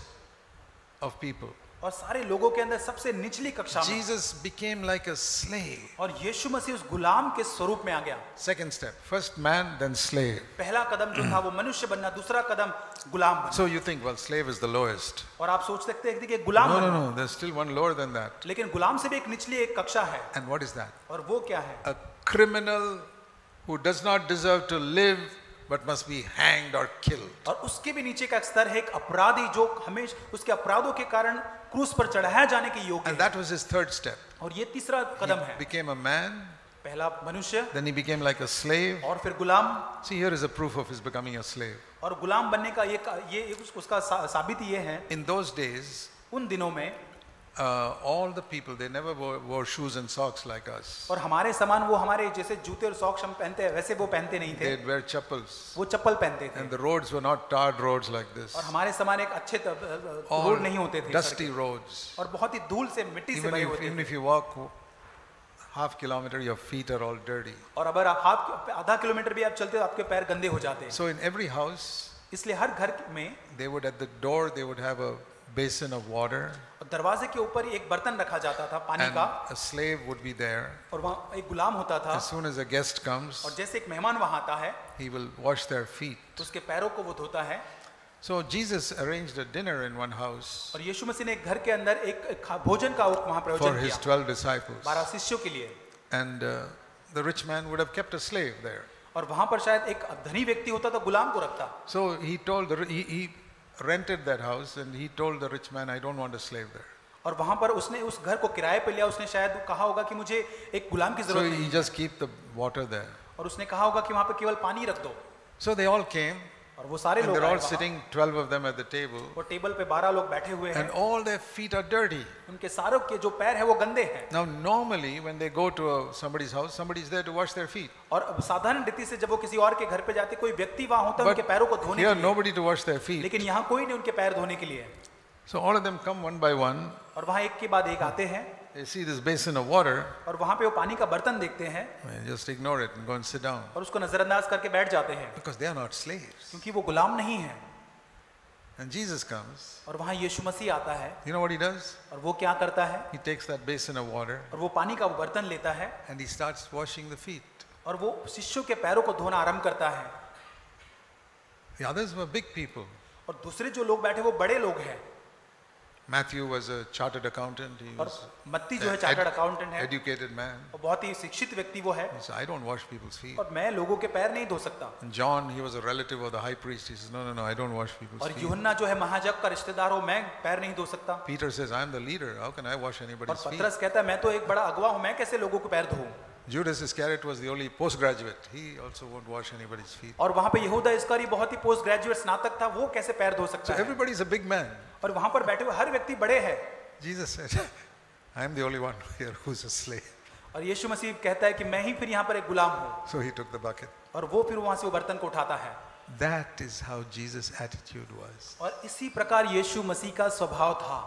of people. और सारे लोगों के अंदर सबसे निचली कक्षा में। Jesus became like a slave. और यीशु मसीह उस गुलाम के स्वरूप में आ गया। Second step, first man, then slave. पहला कदम जो था वो मनुष्य बनना, दूसरा कदम गुलाम बनना। So you think, well, slave is the lowest. और आप सोच सकते हैं कि गुलाम बनना। No, there's still one lower than that. लेकिन गुलाम से भी एक निचली एक कक्षा है। And what is that? और वो क्या है? A criminal who does not deserve to live but must be hanged or killed. और उसके भी नीचे का स्तर है एक अपराधी जो हमेशा उसके अपराधों के कारण क्रूस पर चढ़ाया जाने के योग्य And है। that was his third step. और ये तीसरा कदम है। He became a man, पहला मनुष्य, then he became like a slave. और फिर गुलाम। See, here is a proof of his becoming a slave. और गुलाम बनने का ये उसका साबित ये है। In those days, उन दिनों में all the people, they never wore shoes and socks like us. और हमारे समान वो हमारे जैसे जूते और सॉक्स हम पहनते हैं वैसे वो पहनते नहीं थे। They'd wear chappals. वो चप्पल पहनते थे। And the roads were not tarred roads like this. और हमारे समान एक अच्छे All रोड नहीं होते थे। dusty roads. और बहुत ही धूल से मिट्टी से भरे होते Even थे। if you walk half kilometer, your feet are all dirty. और अगर आप आधा किलोमीटर भी आप चलते हो आपके पैर गंदे हो जाते हैं। So in every house, इसलिए हर घर में they would at the door they would have a basin of water. और दरवाजे के ऊपर एक बर्तन रखा जाता था पानी And का। a slave would be there. और वहाँ एक गुलाम होता था। As soon as a guest comes, और जैसे एक मेहमान वहाँ आता है he will wash their feet. तो उसके पैरों को वो धोता है। So Jesus arranged a dinner in one house और यीशु मसीह ने एक घर के अंदर एक भोजन का वहाँ for प्रयोजन his किया 12 disciples. 12 शिष्यों के लिए। And the rich man would have kept a slave there. और वहाँ पर शायद एक धनी व्यक्ति होता तो गुलाम को रखता। So he told he rented that house and he told the rich man, I don't want a slave there. और वहाँ पर उसने उस घर को किराए पे लिया। उसने शायद कहा होगा कि मुझे एक गुलाम की So जरूरत he नहीं। just keep the water there. और उसने कहा होगा कि वहाँ पे केवल पानी रख दो। So they all came और वो सारे and लोग they're आए all वहाँ। sitting, 12 of them at the table, वो टेबल पे 12 लोग बैठे हुए हैं। and all their feet are dirty. उनके सारों के जो पैर है वो गंदे हैं। Now normally when they go to somebody's house, somebody is there to wash their feet. और साधारण रीति से जब वो किसी और के घर पे जाते कोई व्यक्ति वहाँ होता है But उनके पैरों को धोने here के लिए। nobody to wash their feet. लेकिन यहाँ कोई नहीं उनके पैर धोने के लिए। So all of them come one by one. और वहाँ एक के बाद एक आते हैं। They see this basin of water, और वहाँ पे वो पानी का बर्तन देखते हैं and just ignore it and go and sit down और उसको नजरअंदाज करके बैठ जाते हैं because they are not slaves. क्योंकि वो गुलाम नहीं है। And Jesus comes. और वहाँ यीशु मसीह आता है। You know what he does? और वो क्या करता है? He takes that basin of water और वो पानी का वो बर्तन लेता है and he starts washing the feet. और वो शिष्यों के पैरों को धोना आरंभ करता है। The others were big people. और दूसरे जो लोग बैठे वो बड़े लोग हैं। Matthew was a chartered accountant. He और was मत्ती जो है चार्टर्ड अकाउंटेंट है educated man. और बहुत ही शिक्षित व्यक्ति वो है। He said, I don't wash people's feet. और मैं लोगों के पैर नहीं धो सकता। And John, he was a relative of the high priest. He says, no, I don't wash people's और feet. यूहन्ना जो है महाजग का रिश्तेदार हो मैं पैर नहीं धो सकता। Peter says, I'm the leader. How can I wash और anybody's feet? पतरस कहता है मैं तो एक बड़ा अगवा हूँ मैं कैसे लोगों को पैर धोऊं। Judas Iscariot was the only postgraduate. He also won't wash anybody's feet. और वहाँ पे यहूदा इस्करियोती बहुत ही पोस्ट ग्रेजुएट स्नातक था वो कैसे पैर धो So सकता है। everybody's a big man. और वहाँ पर बैठे हुए हर व्यक्ति बड़े हैं। Jesus said, I'm the only one here who's a slave. और यीशु मसीह कहता है कि मैं ही फिर यहाँ पर एक गुलाम हूँ। So he took the bucket. और वो फिर वहाँ से वो बर्तन को उठाता है। That is how Jesus' attitude was. और इसी प्रकार यीशु मसीह का स्वभाव था।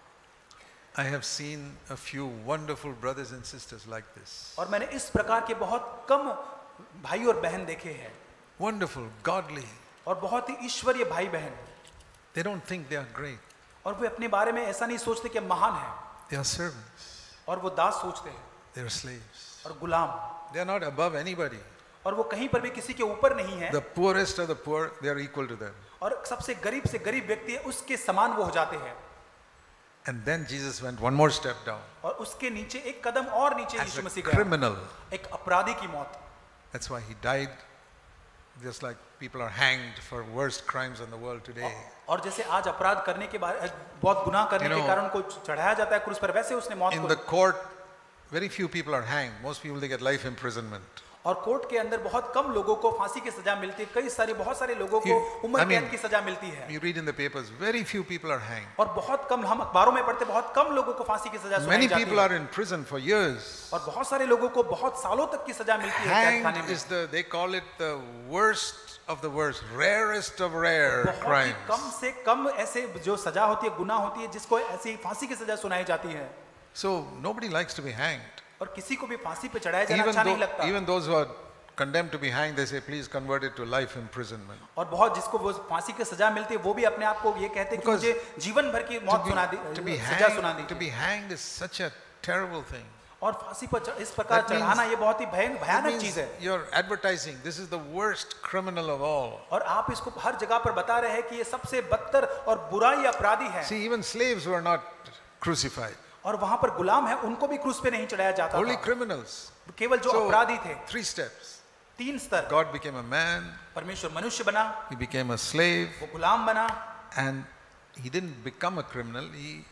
I have seen a few wonderful brothers and sisters like this. और मैंने इस प्रकार के बहुत कम भाई और बहन देखे हैं। Wonderful, godly. और बहुत ही ईश्वरीय भाई बहन। They don't think they are great. और वे अपने बारे में ऐसा नहीं सोचते कि महान है। They are servants. और वो दास सोचते हैं। They are slaves. और गुलाम। They are not above anybody. और वो कहीं पर भी किसी के ऊपर नहीं है। The poorest of the poor, they are equal to them. और सबसे गरीब व्यक्ति है उसके समान वो हो जाते हैं। And then Jesus went one more step down. और उसके नीचे एक कदम और नीचे As यीशु a मसीह गया। criminal. एक अपराधी की मौत। That's why he died. Just like people are hanged for worst crimes in the world today. और जैसे आज अपराध करने के बाद बहुत गुनाह करने के कारण को चढ़ाया जाता है क्रूस पर वैसे उसने मौत In को the court, very few people are hanged. Most people they get life imprisonment. और कोर्ट के अंदर बहुत कम लोगों को फांसी की सजा मिलती है, बहुत सारे लोगों को उम्र कैद की सजा मिलती है। You read in the papers, very few people are hanged. और बहुत कम, हम अखबारों में पढ़ते, बहुत कम लोगों को फांसी की सजा सुनाई Many जाती है। people are in prison for years. और बहुत सारे लोगों को बहुत सालों तक की सजा मिलती है कैद खाने Hanged में। is they call it the worst of the worst, rarest of rare बहुत ही crimes. कम से कम ऐसे जो सजा होती है, गुनाह होती है, जिसको ऐसी फांसी की सजा सुनाई जाती है। So nobody likes to be hanged. और किसी को भी फांसी पे चढ़ाया जाना अच्छा नहीं लगता। Even those who are condemned to be hanged, they say, please convert it to life imprisonment. और बहुत जिसको वो फांसी की सजा मिलती है, वो भी अपने आप को ये कहते हैं कि मुझे जीवन भर की मौत सुना दी, सजा सुना दी। To be hanged is such a terrible thing. और फांसी पर इस प्रकार चढ़ाना ये बहुत ही भयानक चीज है। You're advertising this is the worst criminal of all. और आप इसको हर जगह पर बता रहे हैं कि ये सबसे बदतर और बुराई अपराधी है। See, even slaves were not crucified. और वहां पर गुलाम है, उनको भी क्रूस पे नहीं चढ़ाया जाता Only था। criminals. केवल जो अपराधी थे। 3 steps. 3 स्तर। God became a man. परमेश्वर मनुष्य बना। He became a slave. वो गुलाम बना। And he didn't become a criminal. He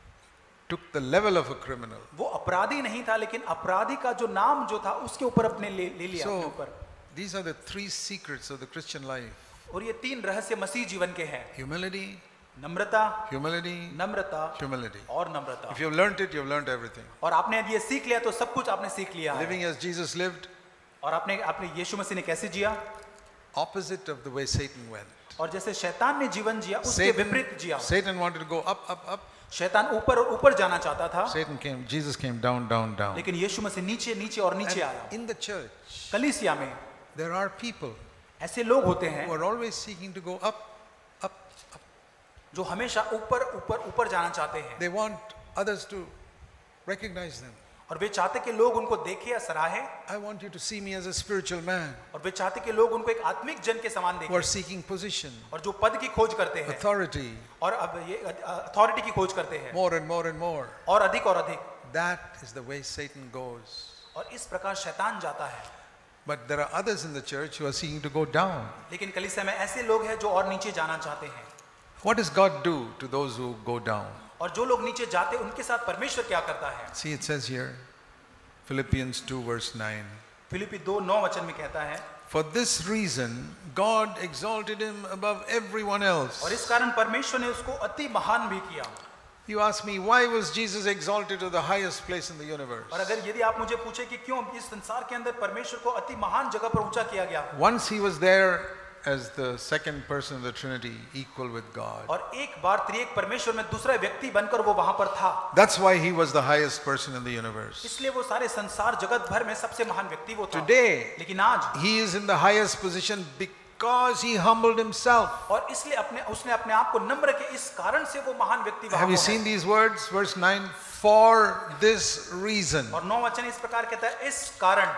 took the level of a criminal. वो अपराधी नहीं था, लेकिन अपराधी का जो नाम जो था उसके ऊपर अपने ले लिया अपने So ऊपर। these are the 3 secrets of the Christian life. और ये 3 रहस्य मसीह जीवन के हैं। Humility, नम्रता, humility, नम्रता, humility. और नम्रता। If you've learned it, you've learned everything. और आपने यदि ये सीख लिया तो सब कुछ आपने सीख लिया है। Living as Jesus lived, और आपने यीशु मसीह ने कैसे जिया, opposite of the way Satan went. और जैसे शैतान ने जीवन जिया उसके विपरीत जिया। Satan wanted to go up, up, up. शैतान ऊपर और ऊपर जाना चाहता था, Jesus came down, down, down. लेकिन यीशु मसीह नीचे नीचे और नीचे आया। And in the church, कलीसिया में there are people ऐसे लोग होते हैं who are always seeking to go up, up, up. जो हमेशा ऊपर ऊपर ऊपर जाना चाहते हैं। They want others to recognize them. और वे चाहते कि लोग उनको देखें या सराहे। I want you to see me as a spiritual man. और वे चाहते कि लोग उनको एक आत्मिक जन के समान Who are देखें, seeking position, और जो पद की खोज करते हैं, authority, और अब ये अथॉरिटी की खोज करते हैं, more and more and more. और अधिक। That is the way Satan goes. और इस प्रकार शैतान जाता है। But there are others in the church who are seeking to go down. लेकिन कलीसिया में ऐसे लोग हैं जो और नीचे जाना चाहते हैं। What does God do to those who go down? और जो लोग नीचे जाते हैं उनके साथ परमेश्वर क्या करता है? See, it says here, Philippians 2 verse 9. फिलिप्पी 2:9 वचन में कहता है, For this reason, God exalted him above everyone else. और इस कारण परमेश्वर ने उसको अति महान भी किया। You ask me, why was Jesus exalted to the highest place in the universe? और अगर यदि आप मुझे पूछे कि क्यों इस संसार के अंदर परमेश्वर को अति महान जगह पर ऊंचा किया गया? Once he was there as the second person of the Trinity, equal with God. और एक बार त्रिएक परमेश्वर में दूसरा व्यक्ति बनकर वो वहां पर था। That's why he was the highest person in the universe. इसलिए वो सारे संसार जगत भर में सबसे महान व्यक्ति वो था। Today, लेकिन आज he is in the highest position because he humbled himself. और इसलिए उसने अपने आप को नम्र के इस कारण से वो महान व्यक्ति वहां Have you है। seen these words? Verse 9, for this reason. और 9 वचन इस प्रकार कहता है, इस कारण।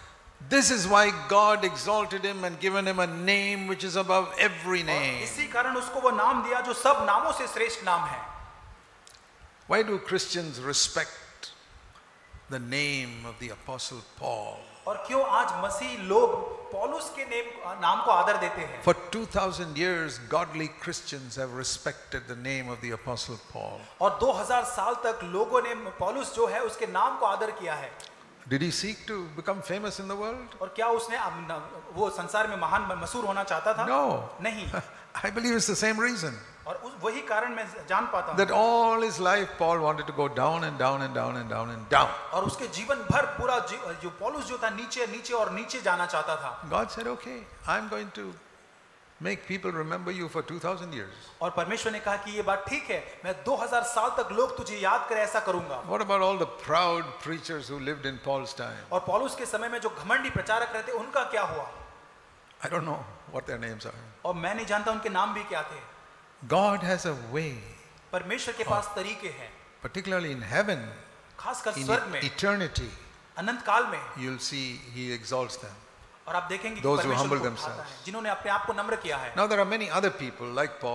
This is why God exalted him and given him a name which is above every name. इसी कारण उसको वो नाम दिया जो सब नामों से श्रेष्ठ नाम है। Why do Christians respect the name of the Apostle Paul? और क्यों आज मसीह लोग पौलुस के नाम को आदर देते हैं? For 2000 years, godly Christians have respected the name of the Apostle Paul. और 2000 साल तक लोगों ने पौलुस जो है उसके नाम को आदर किया है। Did he seek to become famous in the world? और क्या उसने वो संसार में महान मशहूर होना चाहता था? No. नहीं। I believe it's the same reason. और वही कारण मैं जान पाता हूँ। That all his life Paul wanted to go down and down and down and down and down. और उसके जीवन भर पूरा जो पौलुस जो था नीचे नीचे और नीचे जाना चाहता था। God said, okay, I'm going to make people remember you for 2000 years. और परमेश्वर ने कहा कि ये बात ठीक है, मैं 2000 साल तक लोग तुझे याद करें ऐसा करूंगा। What about all the proud preachers who lived in Paul's time? और पौलुस के समय में जो घमंडी प्रचारक रहते उनका क्या हुआ? I don't know what their names are. और मैं नहीं जानता उनके नाम भी क्या थे। God has a way, परमेश्वर के पास तरीके हैं, particularly in heaven, खासकर in स्वर्ग में, eternity, अनंत काल में। you'll see he exalts them. और आप देखेंगे कि Those who परमेश्वर humble को उठाता themselves. है, जिन्होंने अपने आप को नम्र किया है। Now there are many other people like Paul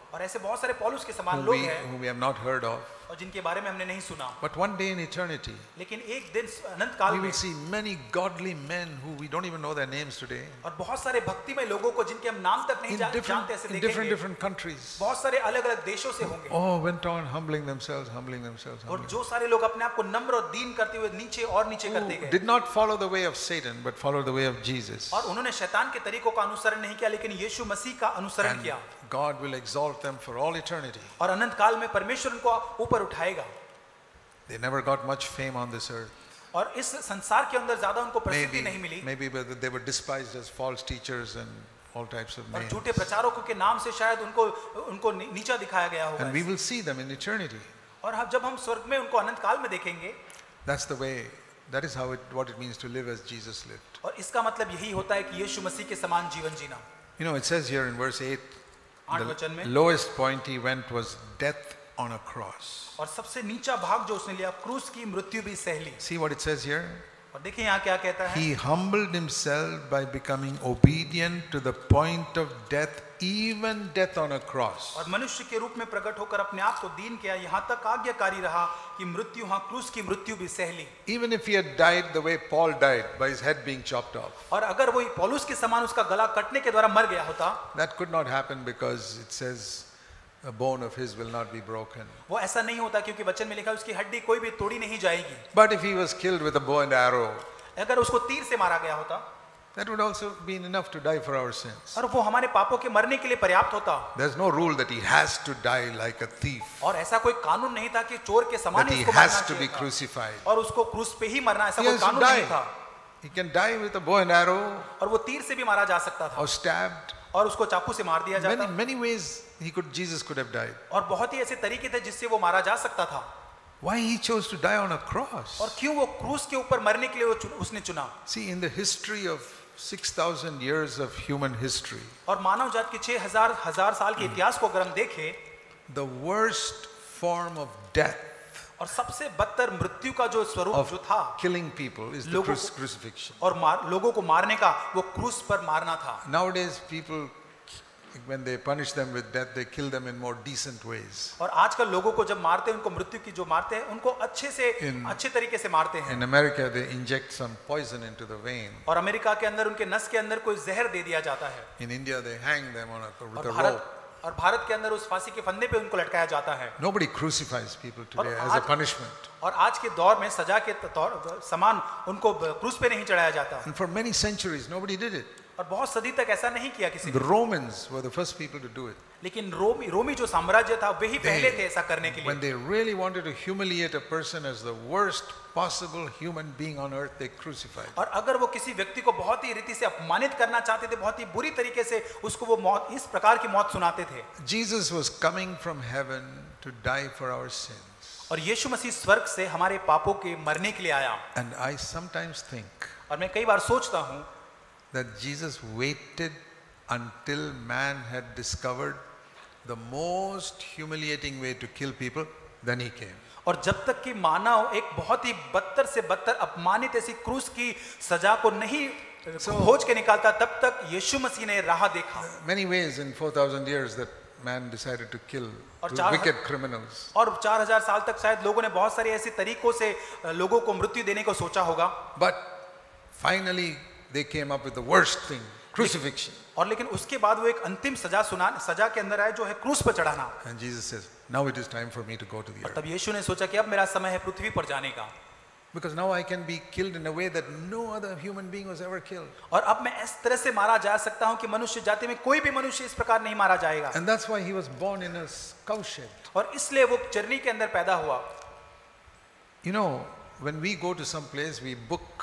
और ऐसे बहुत सारे पौलुस के समान whom लोग we, हैं whom we have not heard of. और जिनके बारे में हमने नहीं सुना, But one day in eternity, लेकिन एक दिन अनंत काल we में will see many godly men who we don't even know their names today, और बहुत सारे भक्तिमय लोगों को जिनके हम नाम तक नहीं in जानते ऐसे different देखेंगे। countries. बहुत सारे अलग अलग देशों से होंगे Oh, went on humbling themselves. और जो सारे लोग अपने आप को नम्र और दीन करते हुए नीचे और नीचे करते Who गए did not follow the way of Satan, but followed the way of Jesus. और उन्होंने शैतान के तरीकों का अनुसरण नहीं किया, लेकिन यीशु मसीह का अनुसरण And किया God will exalt them for all eternity. और अनंत काल में परमेश्वर उनको ऊपर उठाएगा। They never got much fame on this earth. और इस संसार के अंदर ज्यादा उनको प्रसिद्धि नहीं मिली Maybe they were despised as false teachers and all types of और names. झूठे प्रचारकों के नाम से शायद उनको नीचा दिखाया गया होगा। And we will see them in eternity. और जब हम स्वर्ग में उनको अनंत काल में देखेंगे, That's the way, that is what it means to live as Jesus lived. और इसका मतलब यही होता है कि यीशु मसीह के समान जीवन जीना। You know, it says here in verse 8, 8 वचन में the lowest point he went was death on a cross. और सबसे नीचा भाग जो उसने लिया, क्रूस की मृत्यु भी सह ली। See what it says here? और देखिए यहाँ क्या कहता है, He humbled himself by becoming obedient to the point of death, even death on a cross. और मनुष्य के रूप में प्रकट होकर अपने आप को दीन किया, यहाँ तक आज्ञाकारी रहा कि मृत्यु, हाँ क्रूस की मृत्यु भी सह ली। Even if he had died the way Paul died, by his head being chopped off, और अगर वही पौलुस के समान उसका गला कटने के द्वारा मर गया होता, that could not happen because it says a bone of his will not be broken. वो ऐसा नहीं होता क्योंकि वचन में लिखा है उसकी हड्डी कोई भी तोड़ी नहीं जाएगी। But if he was killed with a bow and arrow, अगर उसको तीर से मारा गया होता, that would also be enough to die for our sins. और वो हमारे पापों के मरने के लिए पर्याप्त होता। There's no rule that he has to die like a thief, और ऐसा कोई कानून नहीं था कि चोर के समान that ही he उसको has मरना to be चाहिए था crucified. और उसको क्रूस पे ही मरना, ऐसा He कोई has to कानून नहीं die. था। He can die with a bow and arrow और वो तीर से भी मारा जा सकता था or stabbed. और उसको चाकू से मार दिया जाता। Many ways Jesus could have died. और बहुत ही ऐसे तरीके थे जिससे वो मारा जा सकता था। Why he chose to die on a cross? और क्यों वो क्रूस के ऊपर मरने के लिए उसने चुना? See, in the history of 6,000 years of human history, और मानव जात के 6,000 साल के इतिहास को अगर हम देखें, the worst form of death, और सबसे बदतर मृत्यु का जो स्वरूप of जो था killing people, is the लोगों crucifixion. और लोगों को मारने का, वो क्रूस पर मारना था। Nowadays, people, when they punish them with death, they kill them in more decent ways. और आजकल लोगों को जब मारते हैं, उनको मृत्यु की जो मारते हैं, उनको अच्छे तरीके से मारते हैं। In America, they inject some poison into the vein. और अमेरिका के अंदर उनके नस के अंदर कोई जहर दे दिया जाता है। In India, they hang them with a और rope. भारत के अंदर उस फांसी के फंदे पे उनको लटकाया जाता है। Nobody crucifies people today और as a punishment. और आज के दौर में सजा के समान उनको क्रूस पे नहीं चढ़ाया जाता। And for many centuries, nobody did it. और बहुत सदी तक ऐसा नहीं किया किसी The ने। Romans were the first people to do it. लेकिन रोमी जो साम्राज्य था वही पहले थे ऐसा करने के When लिए। they really wanted to humiliate a person as the worst possible human being on earth, they crucified. और अगर वो किसी व्यक्ति को बहुत ही रीति से अपमानित करना चाहते थे, बहुत ही बुरी तरीके से उसको वो मौत, इस प्रकार की मौत सुनाते थे। Jesus was coming from heaven to die for our sins. और यीशु मसीह स्वर्ग से हमारे पापों के मरने के लिए आया। And I sometimes think और मैं कई बार सोचता हूँ that Jesus waited until man had discovered the most humiliating way to kill people, then he came. और जब तक कि मानव एक बहुत ही बदतर से बदतर अपमानित ऐसी क्रूस की सजा को नहीं खोज के निकालता, तब तक यीशु मसीह ने राह देखा। Many ways in 4,000 years that man decided to kill wicked criminals. और 4,000 साल तक शायद लोगों ने बहुत सारे ऐसे तरीकों से लोगों को मृत्यु देने को सोचा होगा। But finally they came up with the worst thing, crucifixion. और लेकिन उसके बाद वो एक अंतिम सजा के अंदर आए जो है क्रूस पर चढ़ाना। And Jesus says, now it is time for me to go to the earth. तब यीशु ने सोचा कि अब मेरा समय है पृथ्वी पर जाने का। Because now I can be killed in a way that no other human being was ever killed. और अब मैं इस तरह से मारा जा सकता हूं कि मनुष्य जाति में कोई भी मनुष्य इस प्रकार नहीं मारा जाएगा। And that's why he was born in a cow shed. और इसलिए वो चरनी के अंदर पैदा हुआ। You know, when we go to some place, we book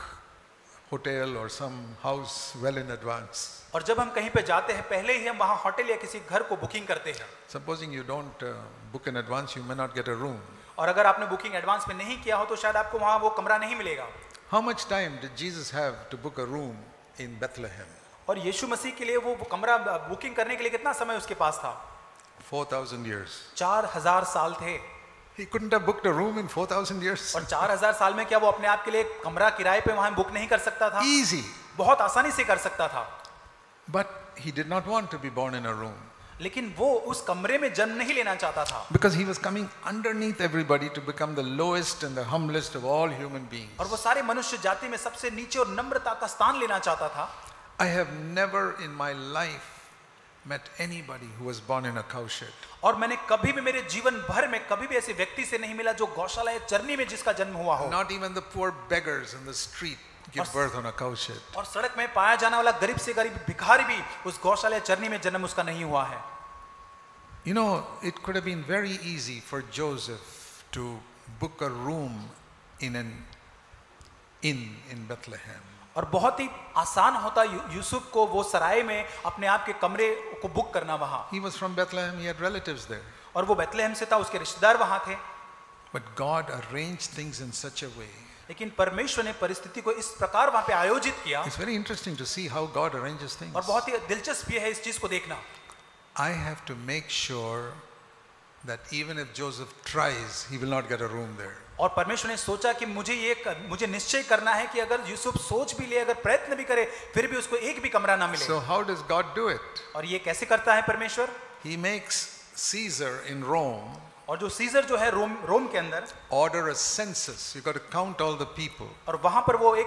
hotel or some house well in advance. और जब हम कहीं पे जाते हैं, पहले ही हम वहाँ होटल या किसी घर को बुकिंग करते हैं। Supposing you don't book in advance, you may not get a room. और अगर आपने बुकिंग एडवांस में नहीं किया हो तो शायद आपको वहाँ वो कमरा नहीं मिलेगा। How much time did Jesus have to book a room in Bethlehem? और यीशु मसीह के लिए वो कमरा बुकिंग करने के लिए कितना समय उसके पास था? 4,000 years. 4,000 साल थे। He couldn't have booked a room in 4,000 years. और 4,000 साल में क्या वो अपने आप के लिए कमरा किराए पे वहाँ बुक नहीं कर सकता था? Easy. बहुत आसानी से कर सकता था। But he did not want to be born in a room. लेकिन वो उस कमरे में जन्म नहीं लेना चाहता था, because he was coming underneath everybody to become the lowest and the humblest of all human beings. और वो सारे मनुष्य जाति में सबसे नीचे और नम्रता का स्थान लेना चाहता था. I have never in my life met anybody who was born in a cowshed. और मैंने कभी भी मेरे जीवन भर में कभी भी ऐसे व्यक्ति से नहीं मिला जो गौशाला या चरनी में जिसका जन्म हुआ हो. Not even the poor beggars in the street give birth on a cowshed. और सड़क में पाया जाने वाला गरीब से गरीब भिखारी भी उस गौशाला या चरनी में जन्म उसका नहीं हुआ है. You know, it could have been very easy for Joseph to book a room in an inn in Bethlehem. और बहुत ही आसान होता यूसुफ को वो सराय में अपने आप के कमरे को बुक करना वहां. He was from Bethlehem, he had relatives there. और वो बेथलेहम से था, उसके रिश्तेदार वहां थे. But God arranged things in such a way. लेकिन परमेश्वर ने परिस्थिति को इस प्रकार वहां पे आयोजित किया. It's very interesting to see how God arranges things. और बहुत ही दिलचस्प ये है इस चीज को देखना. I have to make sure that even if Joseph tries, he will not get a room there. और परमेश्वर ने सोचा कि मुझे निश्चय करना है कि अगर यूसुफ सोच भी ले, अगर प्रयत्न भी करे, फिर भी उसको एक भी कमरा ना मिले. So how does God do it? और ये कैसे करता है परमेश्वर? He makes Caesar in Rome और जो सीजर जो है रोम के अंदर order a census. You got to count all the people. और वहां पर वो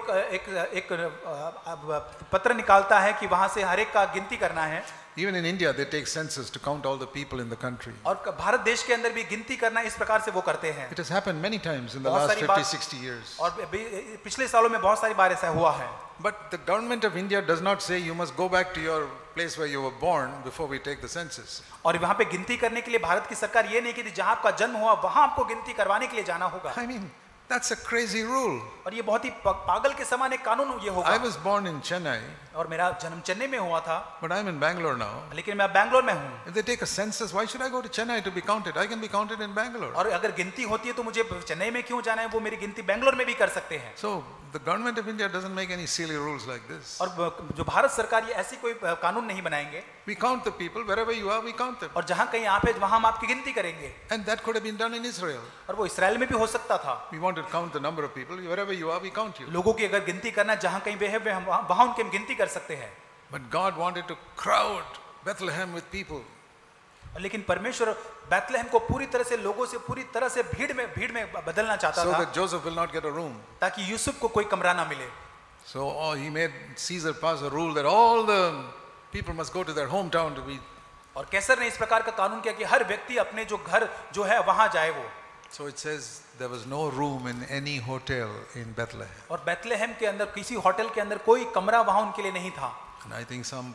एक पत्र निकालता है कि वहां से हर एक का गिनती करना है. Even in India, they take census to count all the people in the country. और भारत देश के अंदर भी गिनती करना इस प्रकार से वो करते हैं. It has happened many times in the last 50-60 years. और पिछले सालों में बहुत सारी बार ऐसा हुआ है. But the government of India does not say you must go back to your place where you were born before we take the census. और वहां पे गिनती करने के लिए भारत की सरकार ये नहीं कहती जहां आपका जन्म हुआ वहां आपको गिनती करवाने के लिए जाना होगा. I mean, that's a crazy rule. और ये बहुत ही पागल के समान एक कानून ये होगा. I was born in Chennai. और मेरा जन्म चेन्नई में हुआ था. But I'm in Bangalore now. लेकिन मैं बैंगलोर में हूँ. If they take a census, why should I go to Chennai to be counted? I can be counted in Bangalore. और अगर गिनती होती है तो मुझे चेन्नई में क्यों जाना है? वो मेरी गिनती बैंगलोर में भी कर सकते हैं. So the government of India doesn't make any silly rules like this. और जो भारत सरकार ये ऐसी कोई कानून नहीं बनाएंगे. We count the people wherever you are. We count them. और जहाँ कहीं आप हैं वहाँ हम आपकी गिनती करेंगे. And that could have been done in Israel. और वो इस्राएल में भी हो सकता था. We want to count the number of people wherever you are. We count you. लोगों की अगर गिनती करना जहाँ कहीं वे हैं वहाँ उनकी हम गिनती कर सकते हैं. But God wanted to crowd Bethlehem with people. लेकिन परमेश्वर बेथलेहम को पूरी तरह से लोगों से पूरी तरह से भीड़ में बदलना चाहता So था. that Joseph will not get a room. ताकि यूसुफ को कोई कमरा ना मिले. So he made Caesar pass a rule that all the people must go to their hometown to be. और कैसर ने इस प्रकार का कानून किया कि हर व्यक्ति अपने जो घर जो है वहां जाए वो. So it says there was no room in any hotel in Bethlehem. और बेथलेहम के अंदर किसी होटल के अंदर कोई कमरा वहां उनके लिए नहीं था. And I think some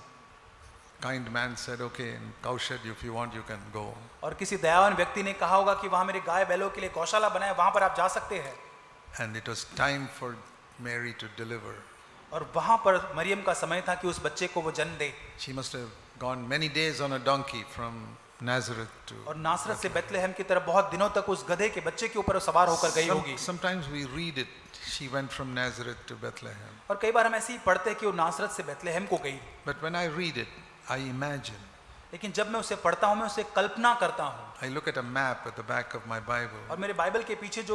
kind man said, okay, in cowshed, if you want, you can go. और किसी दयावान व्यक्ति ने कहा होगा कि वहां मेरे गाय बैलों के लिए गौशाला बनाए, वहां पर आप जा सकते हैं. And it was time for Mary to deliver. और वहां पर मरियम का समय था कि उस बच्चे को वो जन्म दे. She must have gone many days on a donkey from Nazareth to. और नासरत से बेथलेहम की तरफ बहुत दिनों तक उस गधे के बच्चे के ऊपर सवार होकर गई होगी. Sometimes we read it. She went from Nazareth to Bethlehem. और कई बार हम ऐसे ही पढ़ते हैं कि वो नासरत से बेथलेहम को गई. But when I read it, I imagine. लेकिन जब मैं उसे पढ़ता हूँ मैं उसे कल्पना करता हूँ. I look at a map at the back of my Bible. और मेरे बाइबल के पीछे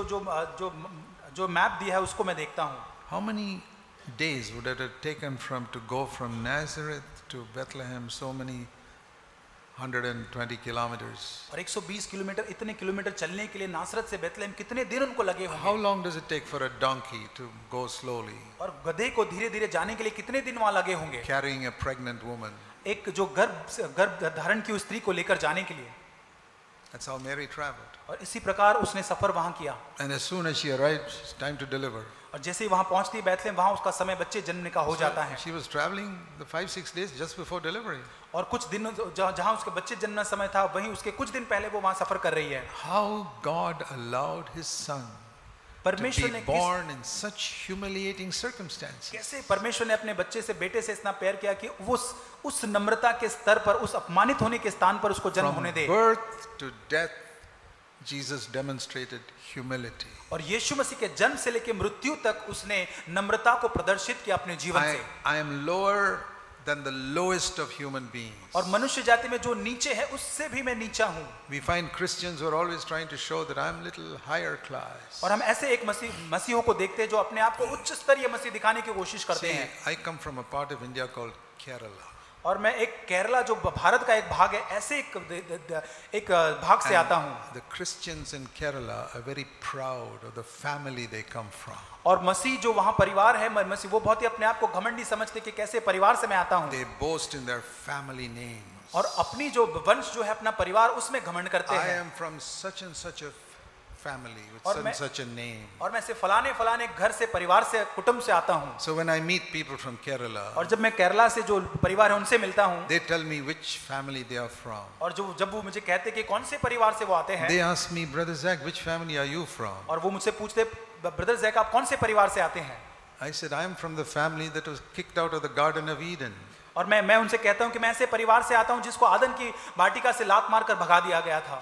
जो मैप दिया है उसको मैं देखता हूँ. How many days would it have taken to go from Nazareth to Bethlehem? So many 120 kilometers. और 120 किलोमीटर इतने किलोमीटर चलने के लिए नासरत से बेथलेहम कितने दिन उनको लगे होंगे? How long does it take for a donkey to go slowly? और गधे को धीरे-धीरे जाने के लिए कितने दिन वहां लगे होंगे? Carrying a pregnant woman. एक जो गर्भ धारण की स्त्री को लेकर जाने के लिए. That's how Mary traveled. और इसी प्रकार उसने सफर वहां किया. And as soon as she arrived, it's time to deliver. और जैसे ही वहां पहुंचती बेथलेहम वहां उसका समय बच्चे जन्मने का हो जाता है. She was traveling the 5-6 days just before delivery. और कुछ दिन जहां उसके बच्चे जन्मना समय था वहीं उसके कुछ दिन पहले वो वहां सफर कर रही है. How God allowed His Son परमेश्वर ने born in such humiliating circumstances. कैसे परमेश्वर ने अपने बच्चे से बेटे से इतना प्यार किया कि वो उस नम्रता के स्तर पर उस अपमानित होने के स्थान पर उसको जन्म होने दे. From birth to death, Jesus demonstrated humility. और यीशु मसीह के जन्म से लेकर मृत्यु तक उसने नम्रता को प्रदर्शित किया अपने जीवन से. I am lower than the lowest of human beings. और मनुष्य जाति में जो नीचे है उससे भी मैं नीचा हूँ. We find Christians who are always trying to show that I am little higher class. और हम ऐसे एक मसीहों को देखते हैं जो अपने आप को उच्च स्तरीय मसीह दिखाने की कोशिश करते हैं. I come from a part of India called Kerala. और मैं एक केरला जो भारत का एक भाग है ऐसे एक भाग से आता हूँ. The Christians in Kerala are very proud of the family they come from. और मसीह जो वहाँ परिवार है मसीह वो बहुत ही अपने आप को घमंडी समझते कि कैसे परिवार से मैं आता हूँ. They boast in their family names. और अपनी जो वंश जो है अपना परिवार उसमें घमंड करते I हैं. am from such and such a family with such and such a name. और मैं से फलाने फलाने घर से परिवार से कुटुंब से आता हूँ. So when I meet people from Kerala, और जब मैं केरला से जो परिवार है उनसे मिलता हूँ, they tell me which family they are from. और जब वो मुझे कहते कि कौन से परिवार से वो आते हैं, They ask me, Brother Zach, which family are you from? और वो मुझसे पूछते ब्रदर जैक आप कौन से परिवार से आते हैं. I said, I am from the family that was kicked out of the Garden of Eden. और मैं उनसे कहता हूँ कि मैं ऐसे परिवार से आता हूँ जिसको आदम की वाटिका से लात मारकर भगा दिया गया था.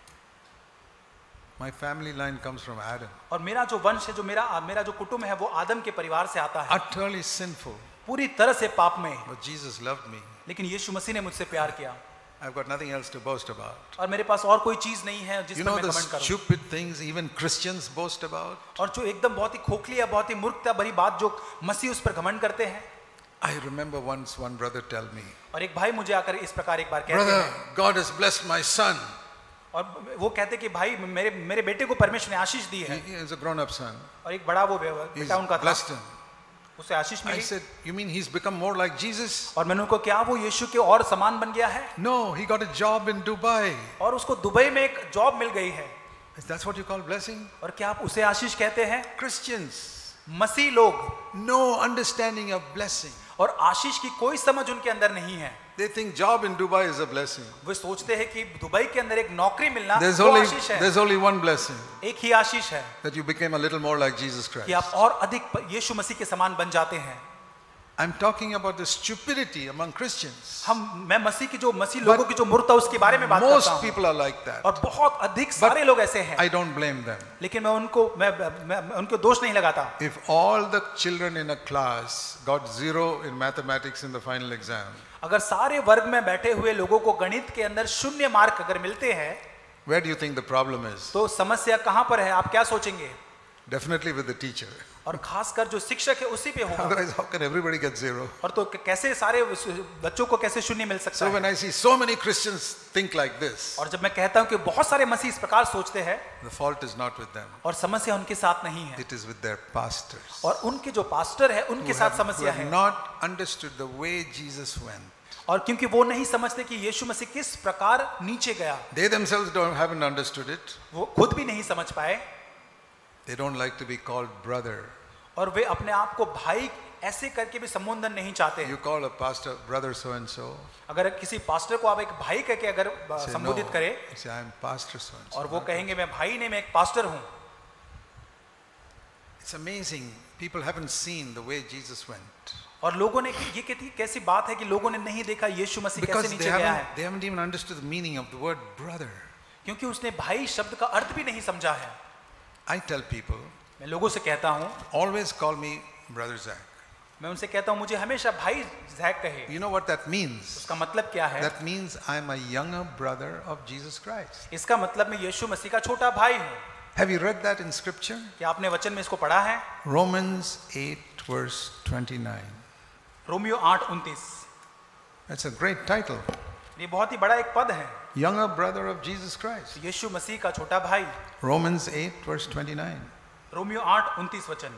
My family line comes from Adam. और मेरा जो वंश है जो मेरा जो कुटुंब है वो आदम के परिवार से आता है. Utterly sinful. पूरी तरह से पाप में. But Jesus loved me. लेकिन यीशु मसीह ने मुझसे प्यार किया. I've got nothing else to boast about. और मेरे पास और कोई चीज नहीं है जिस पर मैं the घमंड करूं. stupid things even Christians boast about? और जो एकदम बहुत ही खोखली या बहुत ही मूर्खता भरी बात जो मसीह उस पर घमंड करते हैं. I remember once one brother tell me, और एक भाई मुझे आकर इस प्रकार एक बार कहते Brother, हैं. God has blessed my son. और वो कहते कि भाई मेरे बेटे को परमेश्वर ने आशीष दी है. He is a grown up son. और एक बड़ा वो He's बेटा उनका था. blessed him. उसे आशीष I milli. said, you mean he's become more like Jesus? और मैंने उनको क्या वो यीशु के और समान बन गया है. No, he got a job in Dubai. और उसको दुबई में एक जॉब मिल गई है. That's what you call blessing? और क्या आप उसे आशीष कहते हैं? Christians, मसीह लोग no understanding of blessing. और आशीष की कोई समझ उनके अंदर नहीं है. They think job in Dubai is a blessing. वे सोचते हैं कि दुबई के अंदर एक नौकरी मिलना There's वो only, आशीष है. there's only one blessing, एक ही आशीष है that you became a little more like Jesus Christ. कि आप और अधिक यीशु मसीह के समान बन जाते हैं. I'm talking about the stupidity among Christians. मैं मसीह की जो मसीह लोगों की जो मूर्खता उसके बारे में बात करता Most हूँ. people are like that. और बहुत अधिक सारे लोग ऐसे हैं. I don't blame them. लेकिन मैं उनको दोष नहीं लगाता. If all the children in a class got 0 in mathematics in the final exam, अगर सारे वर्ग में बैठे हुए लोगों को गणित के अंदर 0 मार्क अगर मिलते हैं, where do you think the problem is? तो समस्या कहाँ पर है? आप क्या सोचेंगे? Definitely with the teacher. और खासकर जो शिक्षक है उसी पे होगा. Otherwise, how can everybody get 0? और तो कैसे सारे बच्चों को कैसे 0 मिल सकता So है? when I see so many Christians think like this, और जब मैं कहता हूँ कि बहुत सारे मसीह इस प्रकार सोचते हैं, the fault is not with them. और समस्या उनके साथ नहीं है, It is with their pastors. और उनके जो पास्टर है उनके साथ Who समस्या have है. not understood the way Jesus went. और क्योंकि वो नहीं समझते कि यीशु मसीह किस प्रकार नीचे गया, They themselves haven't understood it. वो खुद भी नहीं समझ पाए. They don't like to be called brother. और वे अपने आप को भाई ऐसे करके भी संबोधन नहीं चाहते. You call a pastor brother so and so. अगर किसी पास्टर को आप एक भाई करके अगर Say, संबोधित no. करें, Say, I am pastor so and so. और वो कहेंगे मैं भाई नहीं मैं एक पास्टर हूँ. It's amazing. People haven't seen the way Jesus went. और लोगों ने ये कैसी बात है कि लोगों ने नहीं देखा यीशु मसीह कैसे Because नीचे गया है. they haven't even understood the meaning of the word brother. क्योंकि उसने भाई शब्द का अर्थ भी नहीं समझा है. I tell people, मैं लोगों से कहता हूँ, always call me brother Zach. मैं उनसे कहता हूँ मुझे हमेशा भाई जैक कहे. You know what that means? उसका मतलब क्या है? That means I'm a younger brother of Jesus Christ. इसका मतलब मैं यीशु मसीह का छोटा भाई हूँ. Have you read that in scripture? क्या आपने वचन में इसको पढ़ा है? Romans 8 verse 29. रोमियो 8:29. That's a great title. ये बहुत ही बड़ा एक पद है. Younger brother of Jesus Christ. यीशु मसीह का छोटा भाई. Romans 8 verse 29. रोमियो 8:29 वचन.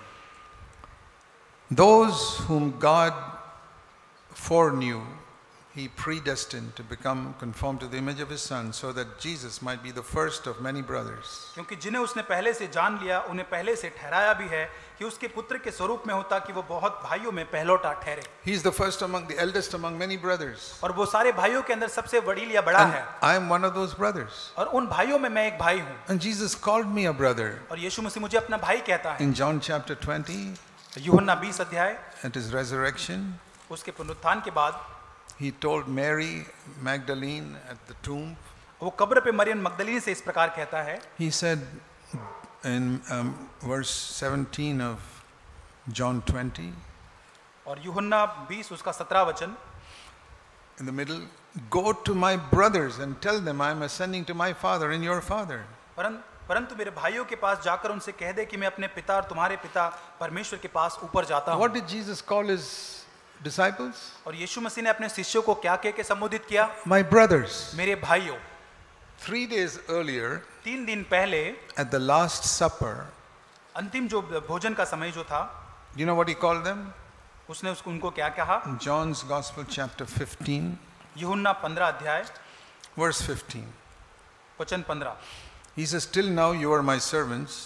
Those whom God foreknew, He predestined to become conformed to the image of His Son, so that Jesus might be the first of many brothers. क्योंकि जिन्हें उसने पहले से जान लिया उन्हें पहले से ठहराया भी है कि उसके पुत्र के स्वरूप में होता कि वो बहुत भाइयों में पहलोटा ठहरे. He is the first among the eldest among many brothers. और वो सारे भाइयों के अंदर सबसे वडील या बड़ा And है. I am one of those brothers. और उन भाइयों में मैं एक भाई हूँ. And Jesus called me a brother. और यीशु मसीह मुझे अपना भाई कहता है. In John chapter 20, यूहन्ना 20 अध्याय, at His resurrection, उसके पुनरुत्थान के बाद He told Mary Magdalene at the tomb, वो कब्र पे मरियम मगदलीनी से इस प्रकार कहता है. He said in verse 17 of John 20, और यूहन्ना 20 उसका 17 वचन, in the middle, go to my brothers and tell them I am ascending to my Father and your Father. परंतु मेरे भाइयों के पास जाकर उनसे कह दे कि मैं अपने पिता और तुम्हारे पिता परमेश्वर के पास ऊपर जाता हूँ. What did Jesus call His disciples? और यीशु मसीह ने अपने शिष्यों को क्या कह के संबोधित किया? My brothers. मेरे भाइयों। 3 days earlier, 3 दिन पहले at the Last Supper, अंतिम जो भोजन का समय जो था, you know what he called them? उसने उनको क्या कहा? In John's Gospel, chapter 15, यूहन्ना 15 अध्याय verse 15. वचन 15। He says, "Till now you are my servants.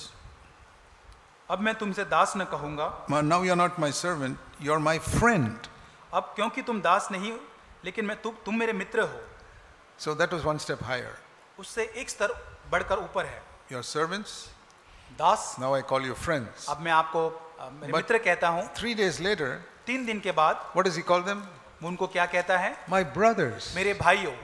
अब मैं तुमसे दास न कहूंगा, Now you are not my servant, you are my friend." अब क्योंकि तुम दास नहीं, लेकिन तुम मेरे मित्र हो। So that was one step higher. उससे एक स्तर बढ़कर ऊपर है। You are servants, Das, now I call you friends. अब मैं आपको मेरे मित्र कहता हूँ। 3 days later, 3 दिन के बाद what does he call them? वो उनको क्या कहता है? My brothers, मेरे भाइयों।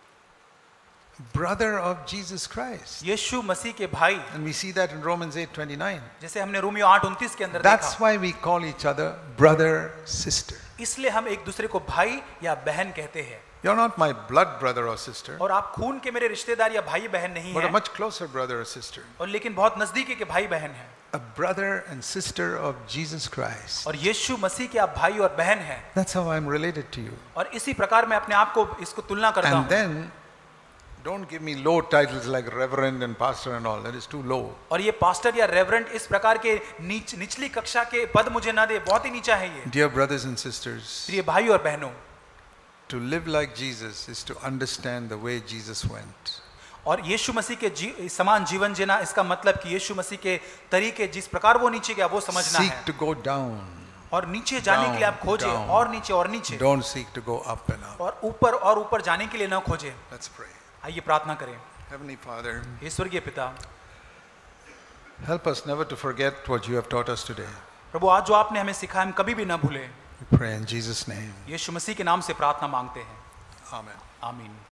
brother of Jesus Christ. यीशु मसीह के भाई, And we see that in Romans 8:29. जैसे हमने रोमियो 8:29 के अंदर That's देखा। why we call each other brother, sister. इसलिए हम एक दूसरे को भाई या बहन कहते हैं। You're not my blood brother or sister, और आप खून के मेरे रिश्तेदार या भाई बहन नहीं but a हैं, much closer brother or sister. और लेकिन बहुत नजदीकी के भाई बहन हैं। A brother and sister of Jesus Christ. और यीशु मसीह के आप भाई और बहन हैं। That's how I'm related to you. और इसी प्रकार मैं अपने आप को इसको तुलना करता And हूँ। then, don't give me low titles like reverend and pastor and all. That is too low. और ये पास्टर या रेवरेंट इस प्रकार के निचली कक्षा के पद मुझे ना दे, बहुत ही नीचा है ये। Dear brothers and sisters, प्रिय भाई और बहनों, to live like Jesus is to understand the way Jesus went. और यीशु मसीह के समान जीवन जीना, इसका मतलब कि यीशु मसीह के तरीके जिस प्रकार वो नीचे गया वो समझना Seek है। to go down. और नीचे जाने के लिए आप खोजें, down. और नीचे और नीचे, Don't seek to go up and up. और ऊपर जाने के लिए ना खोजें। Let's pray. आइए प्रार्थना करें। Heavenly Father, हे स्वर्गीय पिता, help us never to forget what you have taught us today. प्रभु आज जो आपने हमें सिखाया हम कभी भी ना भूलें। We pray in Jesus' name. यीशु मसीह के नाम से प्रार्थना मांगते हैं। Amen. आमीन।